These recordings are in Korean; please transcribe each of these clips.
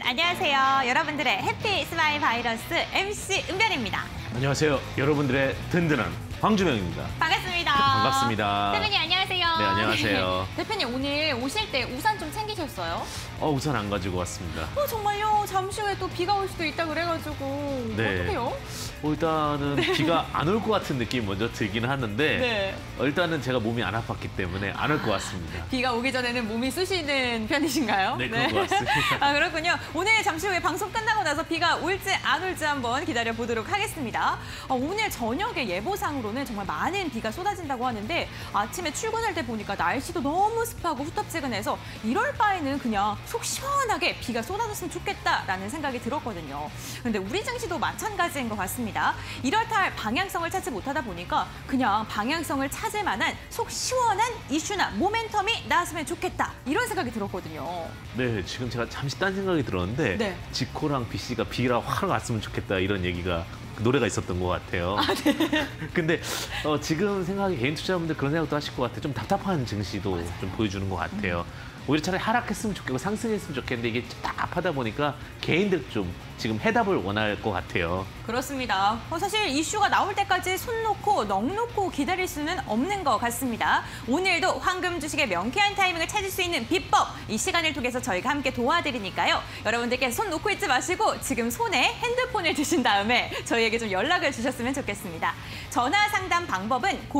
안녕하세요. 여러분들의 해피 스마일 바이러스 MC 은별입니다. 안녕하세요. 여러분들의 든든한 황주명입니다. 반갑습니다. 반갑습니다. 대표님 안녕하세요. 네, 안녕하세요. 대표님 오늘 오실 때 우산 좀 챙기셨어요? 우산 안 가지고 왔습니다. 정말요? 잠시 후에 또 비가 올 수도 있다 그래가지고 네. 어떡해요? 일단은 비가 안 올 것 같은 느낌이 먼저 들긴 하는데 네. 일단은 제가 몸이 안 아팠기 때문에 안 올 것 같습니다. 비가 오기 전에는 몸이 쑤시는 편이신가요? 네, 그런 것 같습니다. 그렇군요. 오늘 잠시 후에 방송 끝나고 나서 비가 올지 안 올지 한번 기다려보도록 하겠습니다. 오늘 저녁에 예보상으로는 정말 많은 비가 쏟아진다고 하는데 아침에 출근할 때 보니까 날씨도 너무 습하고 후텁지근해서 이럴 바에는 그냥 속 시원하게 비가 쏟아졌으면 좋겠다라는 생각이 들었거든요. 그런데 우리 증시도 마찬가지인 것 같습니다. 이렇다 할 방향성을 찾지 못하다 보니까 그냥 방향성을 찾을 만한 속 시원한 이슈나 모멘텀이 나왔으면 좋겠다 이런 생각이 들었거든요. 네, 지금 제가 잠시 딴 생각이 들었는데 네. 지코랑 BC가 비가 확 왔으면 좋겠다 이런 얘기가 노래가 있었던 것 같아요. 네. 근데 지금 생각에 개인 투자자분들 그런 생각도 하실 것 같아요. 좀 답답한 증시도 맞아요. 좀 보여주는 것 같아요. 오히려 차라리 하락했으면 좋겠고 상승했으면 좋겠는데 이게 답답하다 보니까 개인들 좀 지금 해답을 원할 것 같아요. 그렇습니다. 사실 이슈가 나올 때까지 손 놓고 넋 놓고 기다릴 수는 없는 것 같습니다. 오늘도 황금 주식의 명쾌한 타이밍을 찾을 수 있는 비법, 이 시간을 통해서 저희가 함께 도와드리니까요. 여러분들께 손 놓고 있지 마시고 지금 손에 핸드폰을 드신 다음에 저희에게 좀 연락을 주셨으면 좋겠습니다. 전화 상담 방법은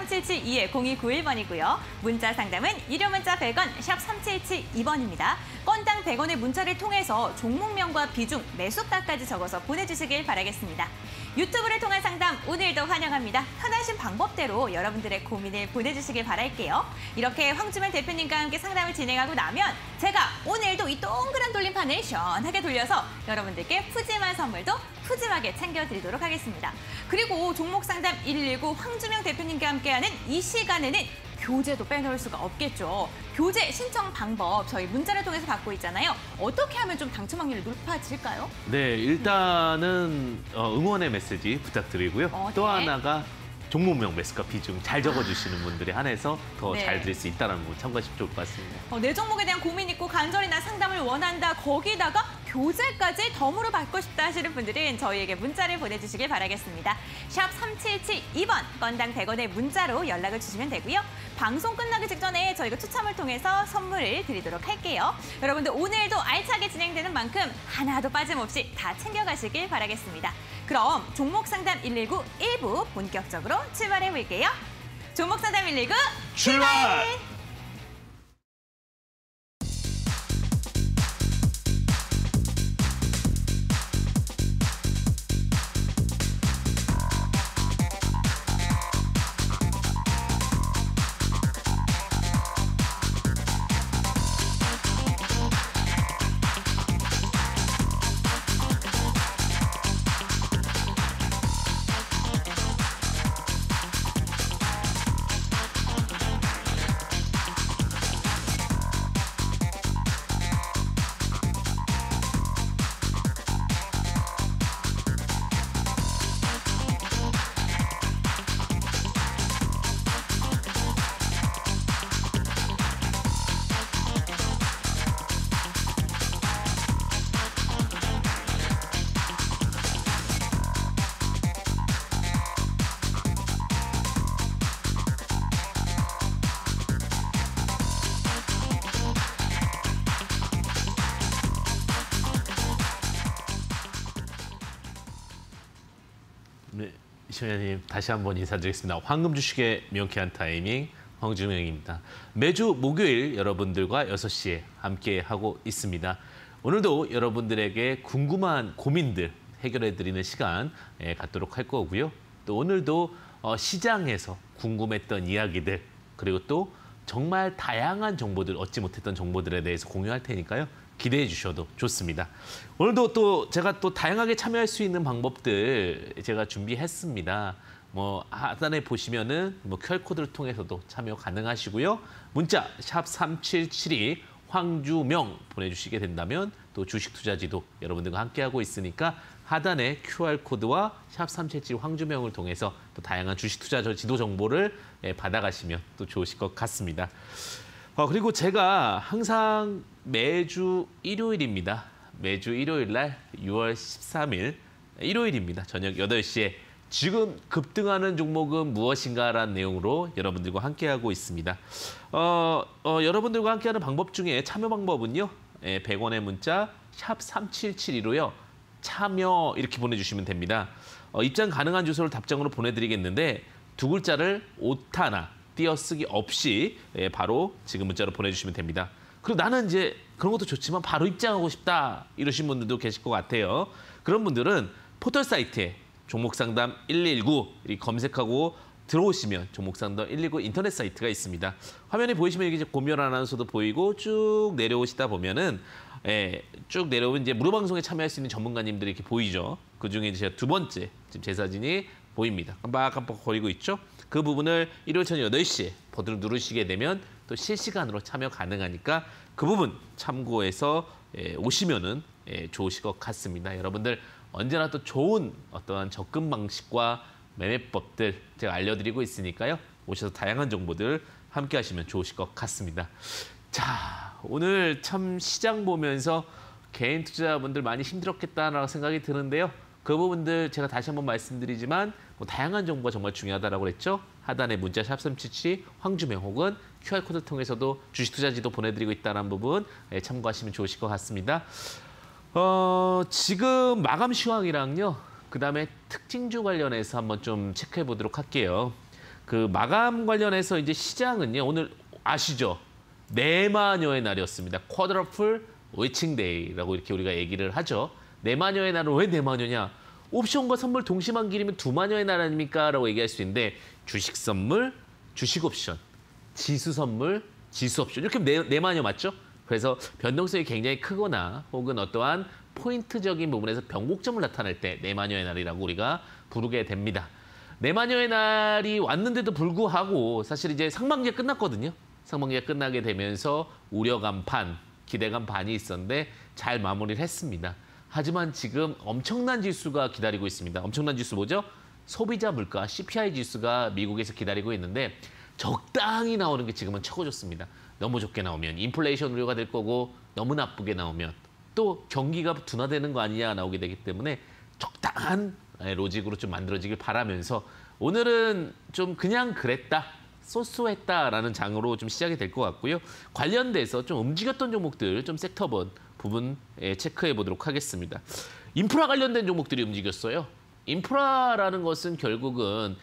023772-0291번이고요. 문자 상담은 유료 문자 100원, 샵 3772번입니다. 건당 100원의 문자를 통해서 종목명과 비중, 매수가까지 적어서 보내주시길 바라겠습니다. 유튜브를 통한 상담 오늘도 환영합니다. 편하신 방법대로 여러분들의 고민을 보내주시길 바랄게요. 이렇게 황주명 대표님과 함께 상담을 진행하고 나면 제가 오늘도 이 동그란 돌림판을 시원하게 돌려서 여러분들께 푸짐한 선물도 푸짐하게 챙겨드리도록 하겠습니다. 그리고 종목 상담 119 황주명 대표님과 함께하는 이 시간에는 교재도 빼놓을 수가 없겠죠. 교재 신청 방법 저희 문자를 통해서 받고 있잖아요. 어떻게 하면 좀 당첨 확률이 높아질까요? 네, 일단은 응원의 메시지 부탁드리고요. 또 네. 하나가 종목명 매수가 비중 잘 적어주시는 분들에 한해서 더 네. 잘 드릴 수 있다는 부분 참고하시면 좋을 것 같습니다. 내 종목에 대한 고민 있고 간절히나 상담을 원한다. 거기다가 교재까지 덤으로 받고 싶다 하시는 분들은 저희에게 문자를 보내주시길 바라겠습니다. 샵 3772번 건당 100원의 문자로 연락을 주시면 되고요. 방송 끝나기 직전에 저희가 추첨을 통해서 선물을 드리도록 할게요. 여러분들 오늘도 알차게 진행되는 만큼 하나도 빠짐없이 다 챙겨가시길 바라겠습니다. 그럼 종목 상담 119 1부 본격적으로 출발해 볼게요. 종목 상담 119 출발! 네, 시청자님 다시 한번 인사드리겠습니다. 황금 주식의 명쾌한 타이밍 황주명입니다. 매주 목요일 여러분들과 6시에 함께하고 있습니다. 오늘도 여러분들에게 궁금한 고민들 해결해드리는 시간 갖도록 할 거고요. 또 오늘도 시장에서 궁금했던 이야기들 그리고 또 정말 다양한 정보들, 얻지 못했던 정보들에 대해서 공유할 테니까요. 기대해 주셔도 좋습니다. 오늘도 또 제가 또 다양하게 참여할 수 있는 방법들 제가 준비했습니다. 하단에 보시면은 QR코드를 통해서도 참여 가능하시고요. 문자 샵 3772 황주명 보내주시게 된다면 또 주식 투자지도 여러분들과 함께하고 있으니까 하단에 QR코드와 샵 3772 황주명을 통해서 또 다양한 주식 투자 지도 정보를 받아가시면 또 좋으실 것 같습니다. 그리고 제가 항상 매주 일요일입니다. 매주 일요일 날 6월 13일 일요일입니다. 저녁 8시에 지금 급등하는 종목은 무엇인가라는 내용으로 여러분들과 함께하고 있습니다. 여러분들과 함께하는 방법 중에 참여 방법은요. 100원의 문자 샵 3772로요. 참여 이렇게 보내주시면 됩니다. 입장 가능한 주소를 답장으로 보내드리겠는데 두 글자를 오타나 띄어쓰기 없이 바로 지금 문자로 보내주시면 됩니다. 그리고 나는 이제 그런 것도 좋지만 바로 입장하고 싶다 이러신 분들도 계실 것 같아요. 그런 분들은 포털 사이트에 종목상담 119 이렇게 검색하고 들어오시면 종목상담 119 인터넷 사이트가 있습니다. 화면에 보이시면 이게 고미열 아나운서도 보이고 쭉 내려오시다 보면은 쭉 내려오면 이제 무료 방송에 참여할 수 있는 전문가님들이 이렇게 보이죠. 그 중에 이제 제가 두 번째 지금 제 사진이 보입니다. 깜빡깜빡 거리고 있죠. 그 부분을 일요일 저녁 8시에 버튼을 누르시게 되면 또 실시간으로 참여 가능하니까 그 부분 참고해서 오시면은 좋으실 것 같습니다. 여러분들 언제나 또 좋은 어떠한 접근 방식과 매매법들 제가 알려드리고 있으니까요. 오셔서 다양한 정보들 함께 하시면 좋으실 것 같습니다. 자, 오늘 참 시장 보면서 개인 투자자분들 많이 힘들었겠다라는 생각이 드는데요. 그 부분들 제가 다시 한번 말씀드리지만 다양한 정보가 정말 중요하다고 그랬죠. 하단에 문자 샵 3772 황주명 혹은 QR코드 통해서도 주식 투자지도 보내드리고 있다는 부분 참고하시면 좋으실 것 같습니다. 지금 마감 시황이랑요. 그다음에 특징주 관련해서 한번 좀 체크해 보도록 할게요. 그 마감 관련해서 이제 시장은요. 오늘 아시죠? 내마녀의 날이었습니다. 쿼드러플 웨칭데이라고 이렇게 우리가 얘기를 하죠. 내마녀의 날은 왜 내마녀냐? 옵션과 선물 동시만 기리면 두마녀의 날 아닙니까? 라고 얘기할 수 있는데 주식 선물, 주식 옵션, 지수 선물, 지수 옵션 이렇게 내마녀 맞죠? 그래서 변동성이 굉장히 크거나 혹은 어떠한 포인트적인 부분에서 변곡점을 나타낼 때 내마녀의 날이라고 우리가 부르게 됩니다. 내마녀의 날이 왔는데도 불구하고 사실 이제 상반기가 끝났거든요. 상반기가 끝나게 되면서 우려감 반, 기대감 반이 있었는데 잘 마무리를 했습니다. 하지만 지금 엄청난 지수가 기다리고 있습니다. 엄청난 지수 뭐죠? 소비자 물가 CPI 지수가 미국에서 기다리고 있는데 적당히 나오는 게 지금은 최고 좋습니다. 너무 좋게 나오면 인플레이션 우려가 될 거고 너무 나쁘게 나오면 또 경기가 둔화되는 거 아니냐 나오게 되기 때문에 적당한 로직으로 좀 만들어지길 바라면서 오늘은 좀 그냥 그랬다. 소소했다라는 장으로 좀 시작이 될 것 같고요. 관련돼서 좀 움직였던 종목들 좀 섹터번 부분 체크해 보도록 하겠습니다. 인프라 관련된 종목들이 움직였어요. 인프라라는 것은 결국은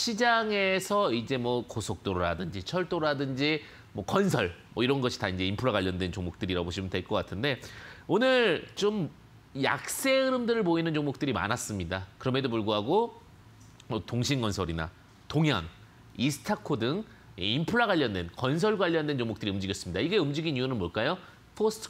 시장에서 이제 뭐 고속도로라든지 철도라든지 뭐 건설 뭐 이런 것이 다 이제 인프라 관련된 종목들이라고 보시면 될 것 같은데 오늘 좀 약세 흐름들을 보이는 종목들이 많았습니다. 그럼에도 불구하고 뭐 동신건설이나 동현, 이스타코 등 인프라 관련된 건설 관련된 종목들이 움직였습니다. 이게 움직인 이유는 뭘까요? 포스트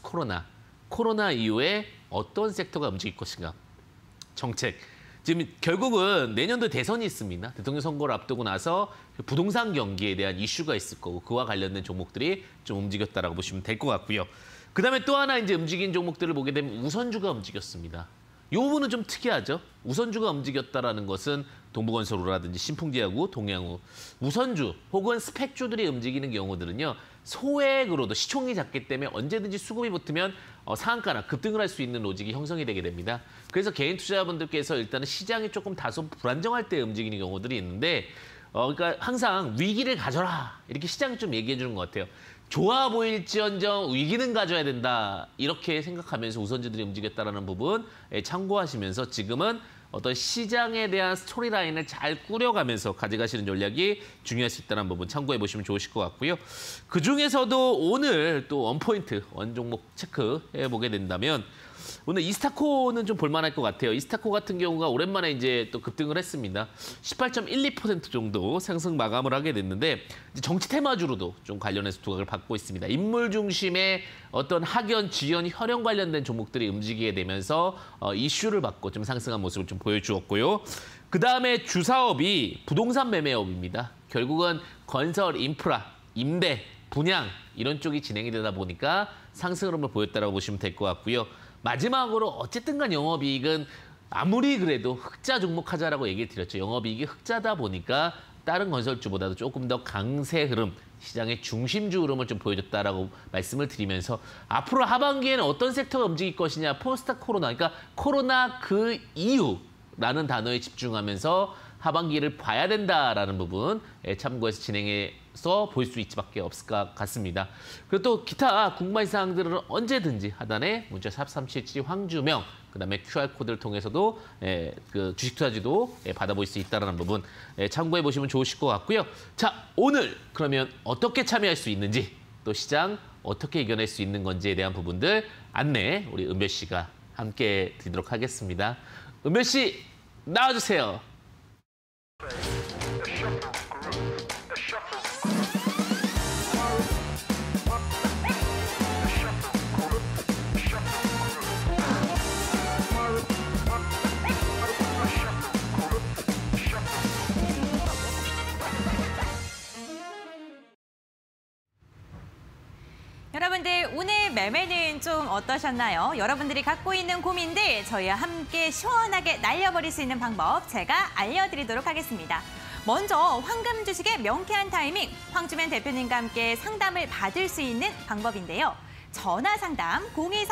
코로나 이후에 어떤 섹터가 움직일 것인가? 정책. 지금 결국은 내년도 대선이 있습니다. 대통령 선거를 앞두고 나서 부동산 경기에 대한 이슈가 있을 거고 그와 관련된 종목들이 좀 움직였다라고 보시면 될 것 같고요. 그다음에 또 하나 이제 움직인 종목들을 보게 되면 우선주가 움직였습니다. 이 부분은 좀 특이하죠. 우선주가 움직였다라는 것은 동부건설로라든지 신풍제하고 동양우, 우선주 혹은 스펙주들이 움직이는 경우들은요. 소액으로도 시총이 작기 때문에 언제든지 수급이 붙으면 상한가나 급등을 할 수 있는 로직이 형성이 되게 됩니다. 그래서 개인 투자자분들께서 일단은 시장이 조금 다소 불안정할 때 움직이는 경우들이 있는데 그러니까 항상 위기를 가져라 이렇게 시장이 좀 얘기해 주는 것 같아요. 좋아 보일지언정 위기는 가져야 된다. 이렇게 생각하면서 우선주들이 움직였다는 부분 참고하시면서 지금은 어떤 시장에 대한 스토리라인을 잘 꾸려가면서 가져가시는 전략이 중요할 수 있다는 부분 참고해 보시면 좋으실 것 같고요. 그중에서도 오늘 또 원포인트, 원종목 체크해 보게 된다면 오늘 이스타코는 좀 볼만할 것 같아요. 이스타코 같은 경우가 오랜만에 이제 또 급등을 했습니다. 18.12% 정도 상승 마감을 하게 됐는데 정치 테마주로도 좀 관련해서 두각을 받고 있습니다. 인물 중심의 어떤 학연, 지연, 혈연 관련된 종목들이 움직이게 되면서 이슈를 받고 좀 상승한 모습을 좀 보여주었고요. 그다음에 주사업이 부동산 매매업입니다. 결국은 건설, 인프라, 임대, 분양 이런 쪽이 진행이 되다 보니까 상승 흐름을 보였다고 보시면 될 것 같고요. 마지막으로 어쨌든 간 영업이익은 아무리 그래도 흑자 종목 하자라고 얘기 드렸죠. 영업이익이 흑자다 보니까 다른 건설주보다도 조금 더 강세 흐름, 시장의 중심주 흐름을 좀 보여줬다라고 말씀을 드리면서 앞으로 하반기에는 어떤 섹터가 움직일 것이냐, 포스트 코로나, 그러니까 코로나 그 이후라는 단어에 집중하면서 하반기를 봐야 된다라는 부분 참고해서 진행해서 볼 수 있지밖에 없을 것 같습니다. 그리고 또 기타 궁금한 사항들은 언제든지 하단에 문자 샵 377 황주명, 그다음에 QR코드를 통해서도 그 주식 투자지도 받아볼 수 있다는 부분 참고해 보시면 좋으실 것 같고요. 자, 오늘 그러면 어떻게 참여할 수 있는지, 또 시장 어떻게 이겨낼 수 있는 건지에 대한 부분들 안내 우리 은별 씨가 함께 드리도록 하겠습니다. 은별 씨 나와주세요. 여러분들 오늘 매매는 좀 어떠셨나요? 여러분들이 갖고 있는 고민들 저희와 함께 시원하게 날려버릴 수 있는 방법 제가 알려드리도록 하겠습니다. 먼저 황금 주식의 명쾌한 타이밍, 황주면 대표님과 함께 상담을 받을 수 있는 방법인데요. 전화 상담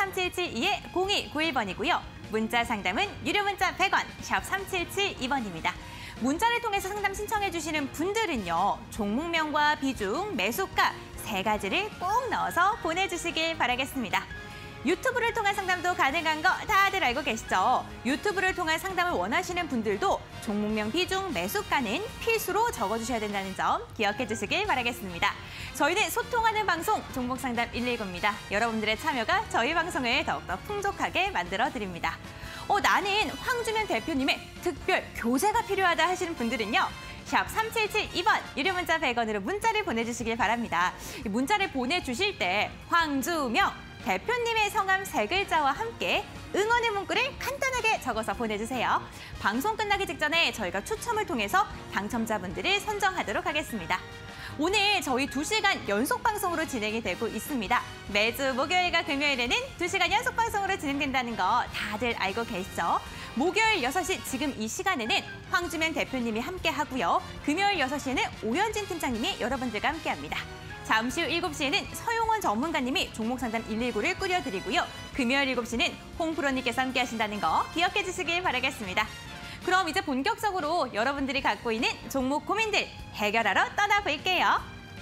023772-0291번이고요. 문자 상담은 유료 문자 100원, 샵 3772번입니다. 문자를 통해서 상담 신청해 주시는 분들은요. 종목명과 비중, 매수가 세 가지를 꼭 넣어서 보내주시길 바라겠습니다. 유튜브를 통한 상담도 가능한 거 다들 알고 계시죠? 유튜브를 통한 상담을 원하시는 분들도 종목명 비중, 매수가는 필수로 적어주셔야 된다는 점 기억해 주시길 바라겠습니다. 저희는 소통하는 방송 종목상담 119입니다. 여러분들의 참여가 저희 방송을 더욱더 풍족하게 만들어드립니다. 나는 황주면 대표님의 특별 교재가 필요하다 하시는 분들은요. 샵 3772번 유료 문자 100원으로 문자를 보내주시길 바랍니다. 문자를 보내주실 때 황주명 대표님의 성함 3글자와 함께 응원의 문구를 간단하게 적어서 보내주세요. 방송 끝나기 직전에 저희가 추첨을 통해서 당첨자분들을 선정하도록 하겠습니다. 오늘 저희 2시간 연속 방송으로 진행이 되고 있습니다. 매주 목요일과 금요일에는 2시간 연속 방송으로 진행된다는 거 다들 알고 계시죠? 목요일 6시 지금 이 시간에는 황주면 대표님이 함께 하고요. 금요일 6시에는 오현진 팀장님이 여러분들과 함께합니다. 잠시 후 7시에는 서용원 전문가님이 종목상담 119를 꾸려드리고요. 금요일 7시는 홍프로님께서 함께하신다는 거 기억해 주시길 바라겠습니다. 그럼 이제 본격적으로 여러분들이 갖고 있는 종목 고민들 해결하러 떠나볼게요.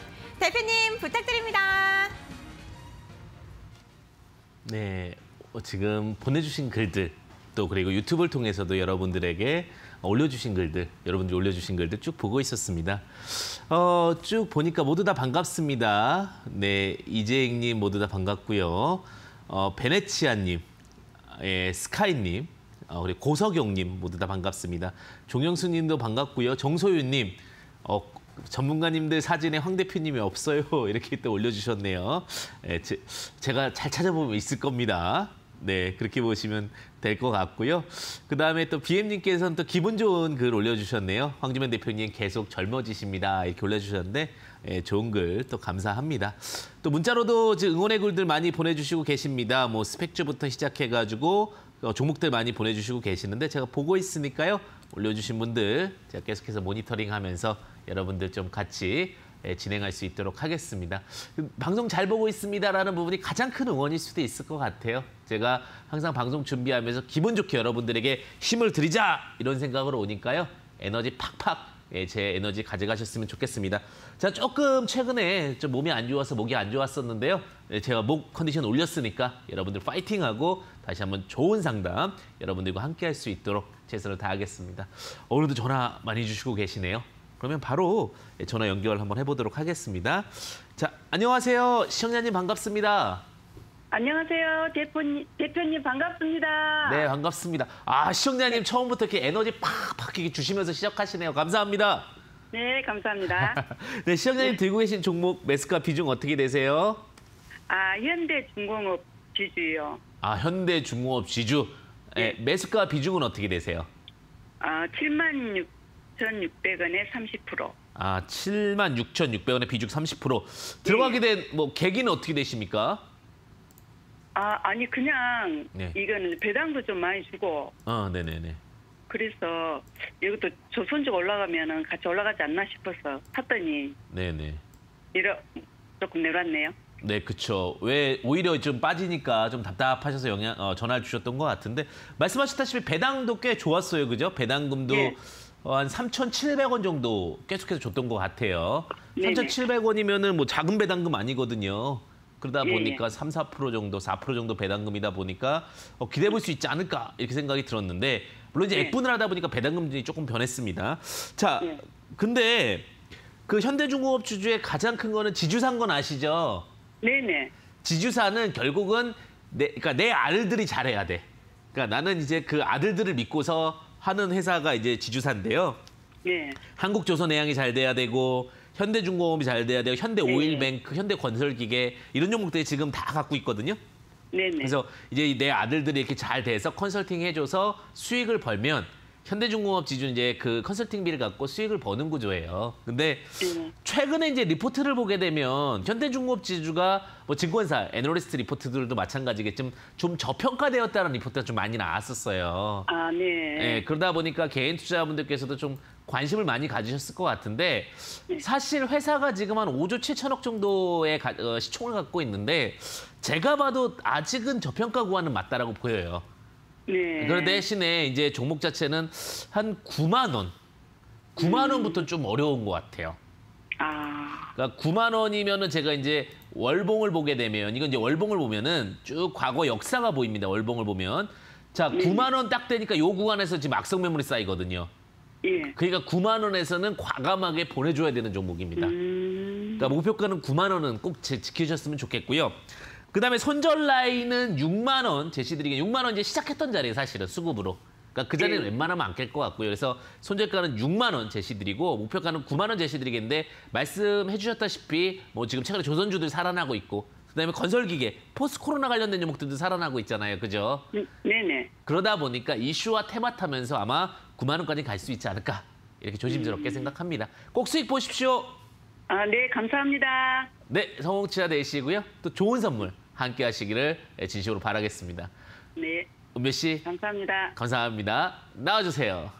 대표님 부탁드립니다. 네, 지금 보내주신 글들 또 그리고 유튜브를 통해서도 여러분들에게 올려주신 글들, 여러분들이 올려주신 글들 쭉 보고 있었습니다. 쭉 보니까 모두 다 반갑습니다. 네, 이재익님 모두 다 반갑고요. 베네치아님, 스카이님, 그리고 고석용님 모두 다 반갑습니다. 종영수님도 반갑고요. 정소윤님, 전문가님들 사진에 황 대표님이 없어요. 이렇게 또 올려주셨네요. 제가 잘 찾아보면 있을 겁니다. 네, 그렇게 보시면 될 것 같고요. 그다음에 또 BM님께서는 또 기분 좋은 글 올려주셨네요. 황주면 대표님 계속 젊어지십니다. 이렇게 올려주셨는데 좋은 글 또 감사합니다. 또 문자로도 응원의 글들 많이 보내주시고 계십니다. 뭐 스펙주부터 시작해가지고 종목들 많이 보내주시고 계시는데 제가 보고 있으니까요. 올려주신 분들 제가 계속해서 모니터링하면서 여러분들 좀 같이 진행할 수 있도록 하겠습니다. 방송 잘 보고 있습니다라는 부분이 가장 큰 응원일 수도 있을 것 같아요. 제가 항상 방송 준비하면서 기분 좋게 여러분들에게 힘을 드리자 이런 생각으로 오니까요. 에너지 팍팍 제 에너지 가져가셨으면 좋겠습니다. 자, 조금 최근에 좀 몸이 안 좋아서 목이 안 좋았었는데요. 제가 목 컨디션 올렸으니까 여러분들 파이팅하고 다시 한번 좋은 상담 여러분들과 함께 할 수 있도록 최선을 다하겠습니다. 오늘도 전화 많이 주시고 계시네요. 그러면 바로 전화 연결 한번 해보도록 하겠습니다. 자, 안녕하세요. 시청자님 반갑습니다. 안녕하세요. 대표님 반갑습니다. 네, 반갑습니다. 시청자님 처음부터 이렇게 에너지 팍팍 이렇게 주시면서 시작하시네요. 감사합니다. 네, 감사합니다. 네, 시청자님 들고 계신 종목 매수가 비중 어떻게 되세요? 현대중공업 지주요. 현대중공업 지주. 네. 매수가 비중은 어떻게 되세요? 76,600원에 30%. 76,600원에 비중 30%. 들어가게 된 계기는 어떻게 되십니까? 아니 그냥 네. 이거는 배당도 좀 많이 주고. 네네네. 그래서 이것도 조선주가 올라가면은 같이 올라가지 않나 싶어서 샀더니 네네. 조금 내려왔네요. 네, 그렇죠. 왜 오히려 좀 빠지니까 좀 답답하셔서 전화를 주셨던 것 같은데 말씀하셨다시피 배당도 꽤 좋았어요, 그죠? 배당금도 예. 한 3,700원 정도 계속해서 줬던 것 같아요. 네네. 3,700원이면은 뭐 작은 배당금 아니거든요. 그러다 예, 보니까 3~4% 정도, 4% 정도 배당금이다 보니까 기대해 볼 수 있지 않을까 이렇게 생각이 들었는데 물론 이제 예. 액분을 하다 보니까 배당금이 조금 변했습니다. 자, 예. 근데 그 현대중공업 주주의 가장 큰 거는 지주사인 건 아시죠? 네네. 지주사는 결국은 그러니까 내 아들들이 잘해야 돼. 그러니까 나는 이제 그 아들들을 믿고서 하는 회사가 이제 지주사인데요. 예. 한국조선해양이 잘 돼야 되고 현대중공업이 잘 돼야 되고 현대오일뱅크, 현대건설기계 이런 종목들이 지금 다 갖고 있거든요. 네네. 그래서 이제 내 아들들이 이렇게 잘 돼서 컨설팅 해줘서 수익을 벌면 현대중공업 지주는 이제 그 컨설팅비를 갖고 수익을 버는 구조예요. 근데 최근에 이제 리포트를 보게 되면 현대중공업 지주가 뭐 증권사, 애널리스트 리포트들도 마찬가지겠지만 좀 저평가되었다는 리포트가 좀 많이 나왔었어요. 아, 네. 예, 그러다 보니까 개인 투자자분들께서도 좀 관심을 많이 가지셨을 것 같은데 사실 회사가 지금 한 5조 7천억 정도의 시총을 갖고 있는데 제가 봐도 아직은 저평가 구간은 맞다라고 보여요. 네. 그 대신에 이제 종목 자체는 한 9만 원, 9만 원부터 좀 어려운 것 같아요. 아, 그러니까 9만 원이면은 제가 이제 월봉을 보게 되면 이건 이제 월봉을 보면은 쭉 과거 역사가 보입니다. 월봉을 보면 자 9만 원 딱 되니까 요 구간에서 지금 악성 매물이 쌓이거든요. 예. 그러니까 9만 원에서는 과감하게 보내줘야 되는 종목입니다. 그러니까 목표가는 9만 원은 꼭 지키셨으면 좋겠고요. 그다음에 손절 라인은 6만 원 제시드리긴 6만 원 이제 시작했던 자리에 사실은 수급으로. 그러니까 그 자리는 웬만하면 안 깰 것 같고요. 그래서 손절가는 6만 원 제시드리고 목표가는 9만 원 제시드리겠는데 말씀해 주셨다시피 뭐 지금 최근에 조선주들 살아나고 있고 그다음에 건설기계, 포스트 코로나 관련된 종목들도 살아나고 있잖아요. 그죠? 네네. 그러다 보니까 이슈와 테마 타면서 아마 9만 원까지 갈 수 있지 않을까 이렇게 조심스럽게 생각합니다. 꼭 수익 보십시오. 아, 네, 감사합니다. 네, 성공치가 되시고요. 또 좋은 선물 함께 하시기를 진심으로 바라겠습니다. 네, 은배 씨, 감사합니다. 감사합니다. 나와주세요.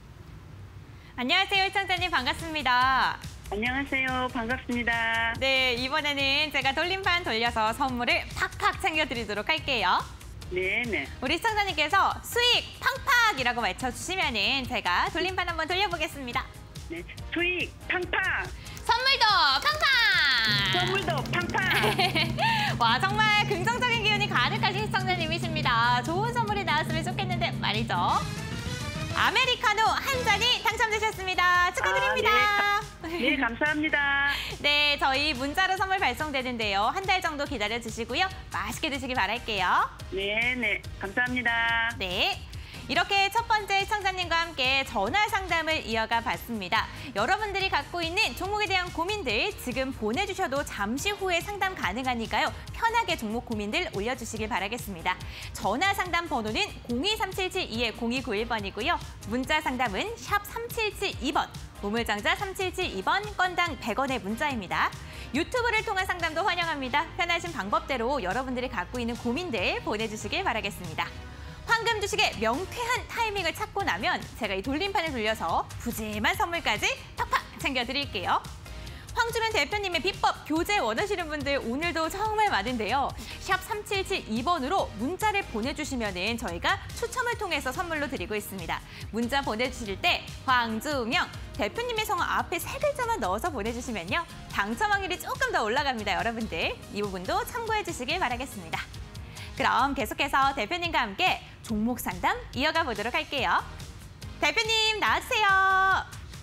안녕하세요, 시청자님 반갑습니다. 안녕하세요. 반갑습니다. 네, 이번에는 제가 돌림판 돌려서 선물을 팍팍 챙겨드리도록 할게요. 네네. 우리 시청자님께서 수익 팡팍이라고 외쳐주시면은 제가 돌림판 한번 돌려보겠습니다. 네, 수익 팡팡, 선물도 팡팡! 선물도 팡팡. 와, 정말 긍정적인 기운이 가득하신 시청자님이십니다. 좋은 선물이 나왔으면 좋겠는데 말이죠. 아메리카노 한 잔이 당첨되셨습니다. 축하드립니다. 네, 감사합니다. 네, 저희 문자로 선물 발송되는데요. 한 달 정도 기다려주시고요. 맛있게 드시길 바랄게요. 네네, 감사합니다. 네. 이렇게 첫 번째 시청자님과 함께 전화 상담을 이어가 봤습니다. 여러분들이 갖고 있는 종목에 대한 고민들 지금 보내주셔도 잠시 후에 상담 가능하니까요. 편하게 종목 고민들 올려주시길 바라겠습니다. 전화 상담 번호는 023772-0291번이고요. 문자 상담은 샵 3772번, 보물장자 3772번, 건당 100원의 문자입니다. 유튜브를 통한 상담도 환영합니다. 편하신 방법대로 여러분들이 갖고 있는 고민들 보내주시길 바라겠습니다. 황금 주식의 명쾌한 타이밍을 찾고 나면 제가 이 돌림판을 돌려서 푸짐한 선물까지 팍팍 챙겨드릴게요. 황주면 대표님의 비법 교재 원하시는 분들 오늘도 정말 많은데요. 샵 3772번으로 문자를 보내주시면 저희가 추첨을 통해서 선물로 드리고 있습니다. 문자 보내주실 때 황주명, 대표님의 성함 앞에 3글자만 넣어서 보내주시면요. 당첨 확률이 조금 더 올라갑니다, 여러분들. 이 부분도 참고해 주시길 바라겠습니다. 그럼 계속해서 대표님과 함께 종목 상담 이어가 보도록 할게요. 대표님 나와주세요.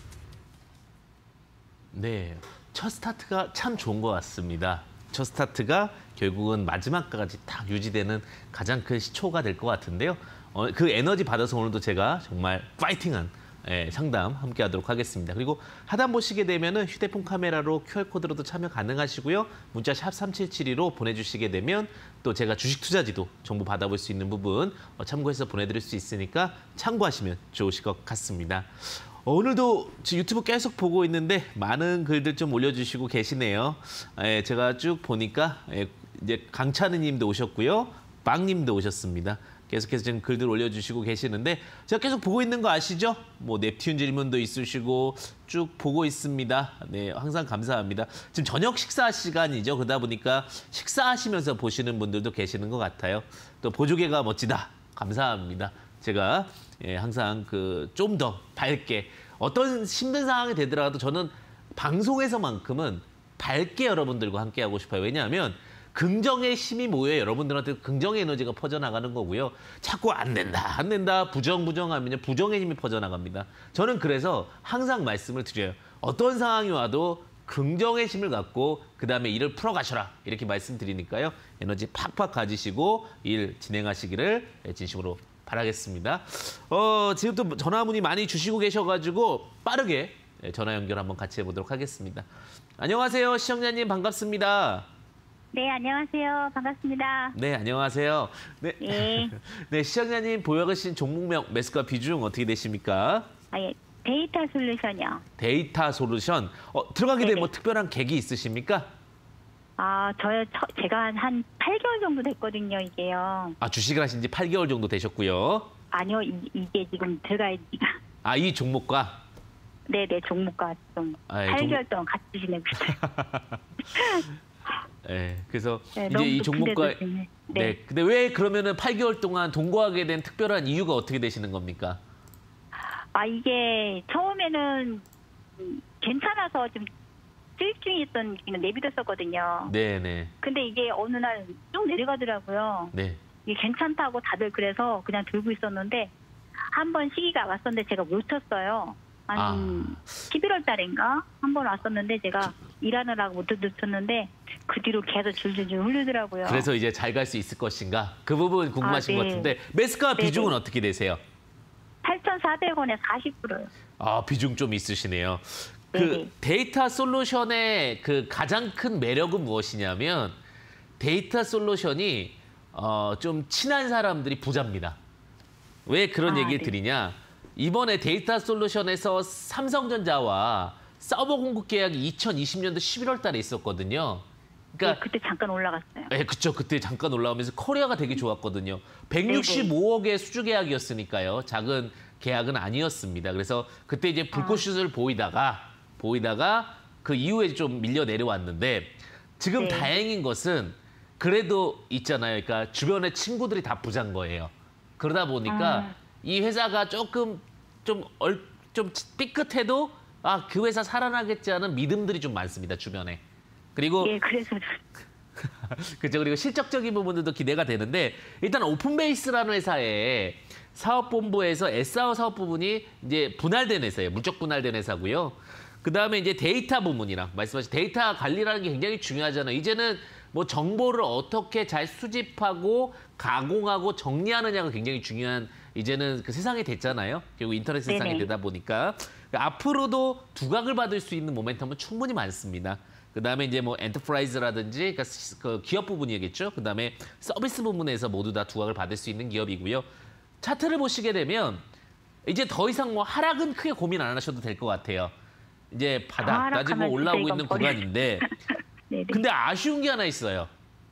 네, 첫 스타트가 참 좋은 것 같습니다. 첫 스타트가 결국은 마지막까지 딱 유지되는 가장 큰 시초가 될 것 같은데요. 그 에너지 받아서 오늘도 제가 정말 파이팅한 상담 함께 하도록 하겠습니다. 그리고 하단 보시게 되면은 휴대폰 카메라로 QR코드로도 참여 가능하시고요. 문자 샵 3772로 보내주시게 되면 또 제가 주식 투자지도 정보 받아볼 수 있는 부분 참고해서 보내드릴 수 있으니까 참고하시면 좋으실 것 같습니다. 오늘도 유튜브 계속 보고 있는데 많은 글들 좀 올려주시고 계시네요. 제가 쭉 보니까 이제 강찬희 님도 오셨고요. 빵 님도 오셨습니다. 계속해서 지금 글들 올려주시고 계시는데 제가 계속 보고 있는 거 아시죠? 뭐 넵튠 질문도 있으시고 쭉 보고 있습니다. 네, 항상 감사합니다. 지금 저녁 식사 시간이죠. 그러다 보니까 식사하시면서 보시는 분들도 계시는 것 같아요. 또 보조개가 멋지다. 감사합니다. 제가 항상 좀 더 밝게 어떤 힘든 상황이 되더라도 저는 방송에서만큼은 밝게 여러분들과 함께하고 싶어요. 왜냐하면 긍정의 힘이 모여 여러분들한테 긍정의 에너지가 퍼져나가는 거고요. 자꾸 안 된다, 부정하면 부정의 힘이 퍼져나갑니다. 저는 그래서 항상 말씀을 드려요. 어떤 상황이 와도 긍정의 힘을 갖고 그다음에 일을 풀어가셔라. 이렇게 말씀드리니까요. 에너지 팍팍 가지시고 일 진행하시기를 진심으로 바라겠습니다. 지금 또 전화 문의 많이 주시고 계셔가지고 빠르게 전화 연결 한번 같이 해보도록 하겠습니다. 안녕하세요. 시청자님 반갑습니다. 네, 안녕하세요. 반갑습니다. 네, 안녕하세요. 네, 네. 네, 시청자님 보여주신 종목명 매수가 비중 어떻게 되십니까? 예, 데이터 솔루션이요. 데이터 솔루션. 들어가게 된 네네. 뭐 특별한 계기 있으십니까? 제가 한 8개월 정도 됐거든요, 이게요. 주식을 하신 지 8개월 정도 되셨고요. 아니요, 이게 지금 들어갈 지가. 이 종목과? 네네, 종목과 좀 8개월 동안 같이 지내고 있어요. 네, 그래서 네, 이제 이 너무 종목과 높은데도 네. 근데 왜 그러면은 8개월 동안 동거하게 된 특별한 이유가 어떻게 되시는 겁니까? 이게 처음에는 괜찮아서 좀 수익중이었던 내비뒀었거든요. 네네. 근데 이게 어느 날 쭉 내려가더라고요. 네. 이게 괜찮다고 다들 그래서 그냥 들고 있었는데 한 번 시기가 왔었는데 제가 못 쳤어요. 한 11월 달인가 한 번 왔었는데 제가 일하느라고 못 놓쳤는데 그 뒤로 계속 줄줄줄 흐르더라고요. 그래서 이제 잘 갈 수 있을 것인가? 그 부분 궁금하신 네. 것 같은데 매수가 네네. 비중은 어떻게 되세요? 8,400원에 40%요. 비중 좀 있으시네요. 네네. 데이터 솔루션의 가장 큰 매력은 무엇이냐면 데이터 솔루션이 좀 친한 사람들이 부자입니다. 왜 그런 얘기를 네. 드리냐? 이번에 데이터 솔루션에서 삼성전자와 서버 공급 계약이 2020년도 11월 달에 있었거든요. 그러니까 그때 잠깐 올라갔어요. 네, 그쵸. 그때 잠깐 올라오면서 코리아가 되게 좋았거든요. 165억의 수주 계약이었으니까요. 작은 계약은 아니었습니다. 그래서 그때 이제 불꽃슛을 보이다가 그 이후에 좀 밀려 내려왔는데 지금 네. 다행인 것은 그래도 있잖아요. 그러니까 주변에 친구들이 다 부자인 거예요. 그러다 보니까 이 회사가 조금 좀 삐끗해도 그 회사 살아나겠지 하는 믿음들이 좀 많습니다. 주변에. 그리고 예, 그래서 그렇죠. 그리고 실적적인 부분들도 기대가 되는데 일단 오픈베이스라는 회사의 사업본부에서 S사업 사업 부분이 이제 분할된 회사예요. 물적 분할된 회사고요. 그다음에 이제 데이터 부문이랑 말씀하신 데이터 관리라는 게 굉장히 중요하잖아요. 이제는 뭐 정보를 어떻게 잘 수집하고 가공하고 정리하느냐가 굉장히 중요한 이제는 그 세상이 됐잖아요. 결국 인터넷 세상이 네네. 되다 보니까 앞으로도 두각을 받을 수 있는 모멘텀은 충분히 많습니다. 그다음에 이제 뭐 엔터프라이즈라든지 그러니까 그 기업 부분이겠죠. 그다음에 서비스 부분에서 모두 다 두각을 받을 수 있는 기업이고요. 차트를 보시게 되면 이제 더 이상 뭐 하락은 크게 고민 안 하셔도 될 것 같아요. 이제 바닥 따지고 올라오고 있는 구간인데 네네. 근데 아쉬운 게 하나 있어요.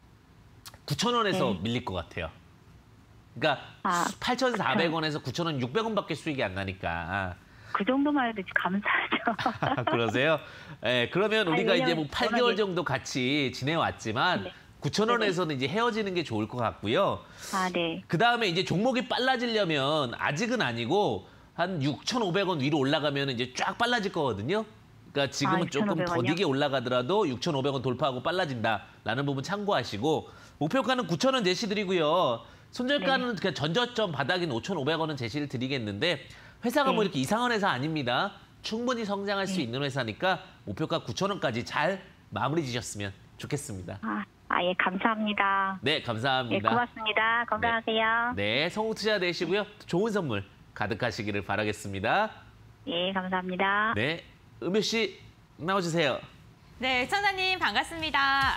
9,000원에서 네. 밀릴 것 같아요. 그러니까 8,400원에서 9,000원 600원밖에 수익이 안 나니까. 그 정도만 해도 감사하죠. 그러세요? 네, 그러면 우리가 이제 뭐 왜냐면 8개월 정도 같이 지내왔지만 네. 9,000원에서는 이제 헤어지는 게 좋을 것 같고요. 네. 그다음에 이제 종목이 빨라지려면 아직은 아니고 한 6,500원 위로 올라가면 이제 쫙 빨라질 거거든요. 그러니까 지금은 조금 6,500원 이요? 더디게 올라가더라도 6,500원 돌파하고 빨라진다라는 부분 참고하시고 목표가는 9,000원 제시드리고요. 손절가는 그냥 전저점 바닥인 5,500원은 제시를 드리겠는데 회사가 뭐 네. 이렇게 이상한 회사 아닙니다. 충분히 성장할 수 있는 회사니까 목표가 9,000원까지 잘 마무리 지셨으면 좋겠습니다. 예, 감사합니다. 네, 예, 감사합니다. 고맙습니다. 건강하세요. 네, 성우 투자 되시고요. 좋은 선물 가득하시기를 바라겠습니다. 예, 감사합니다. 네, 음효 씨 나와주세요. 네, 시청자님 반갑습니다.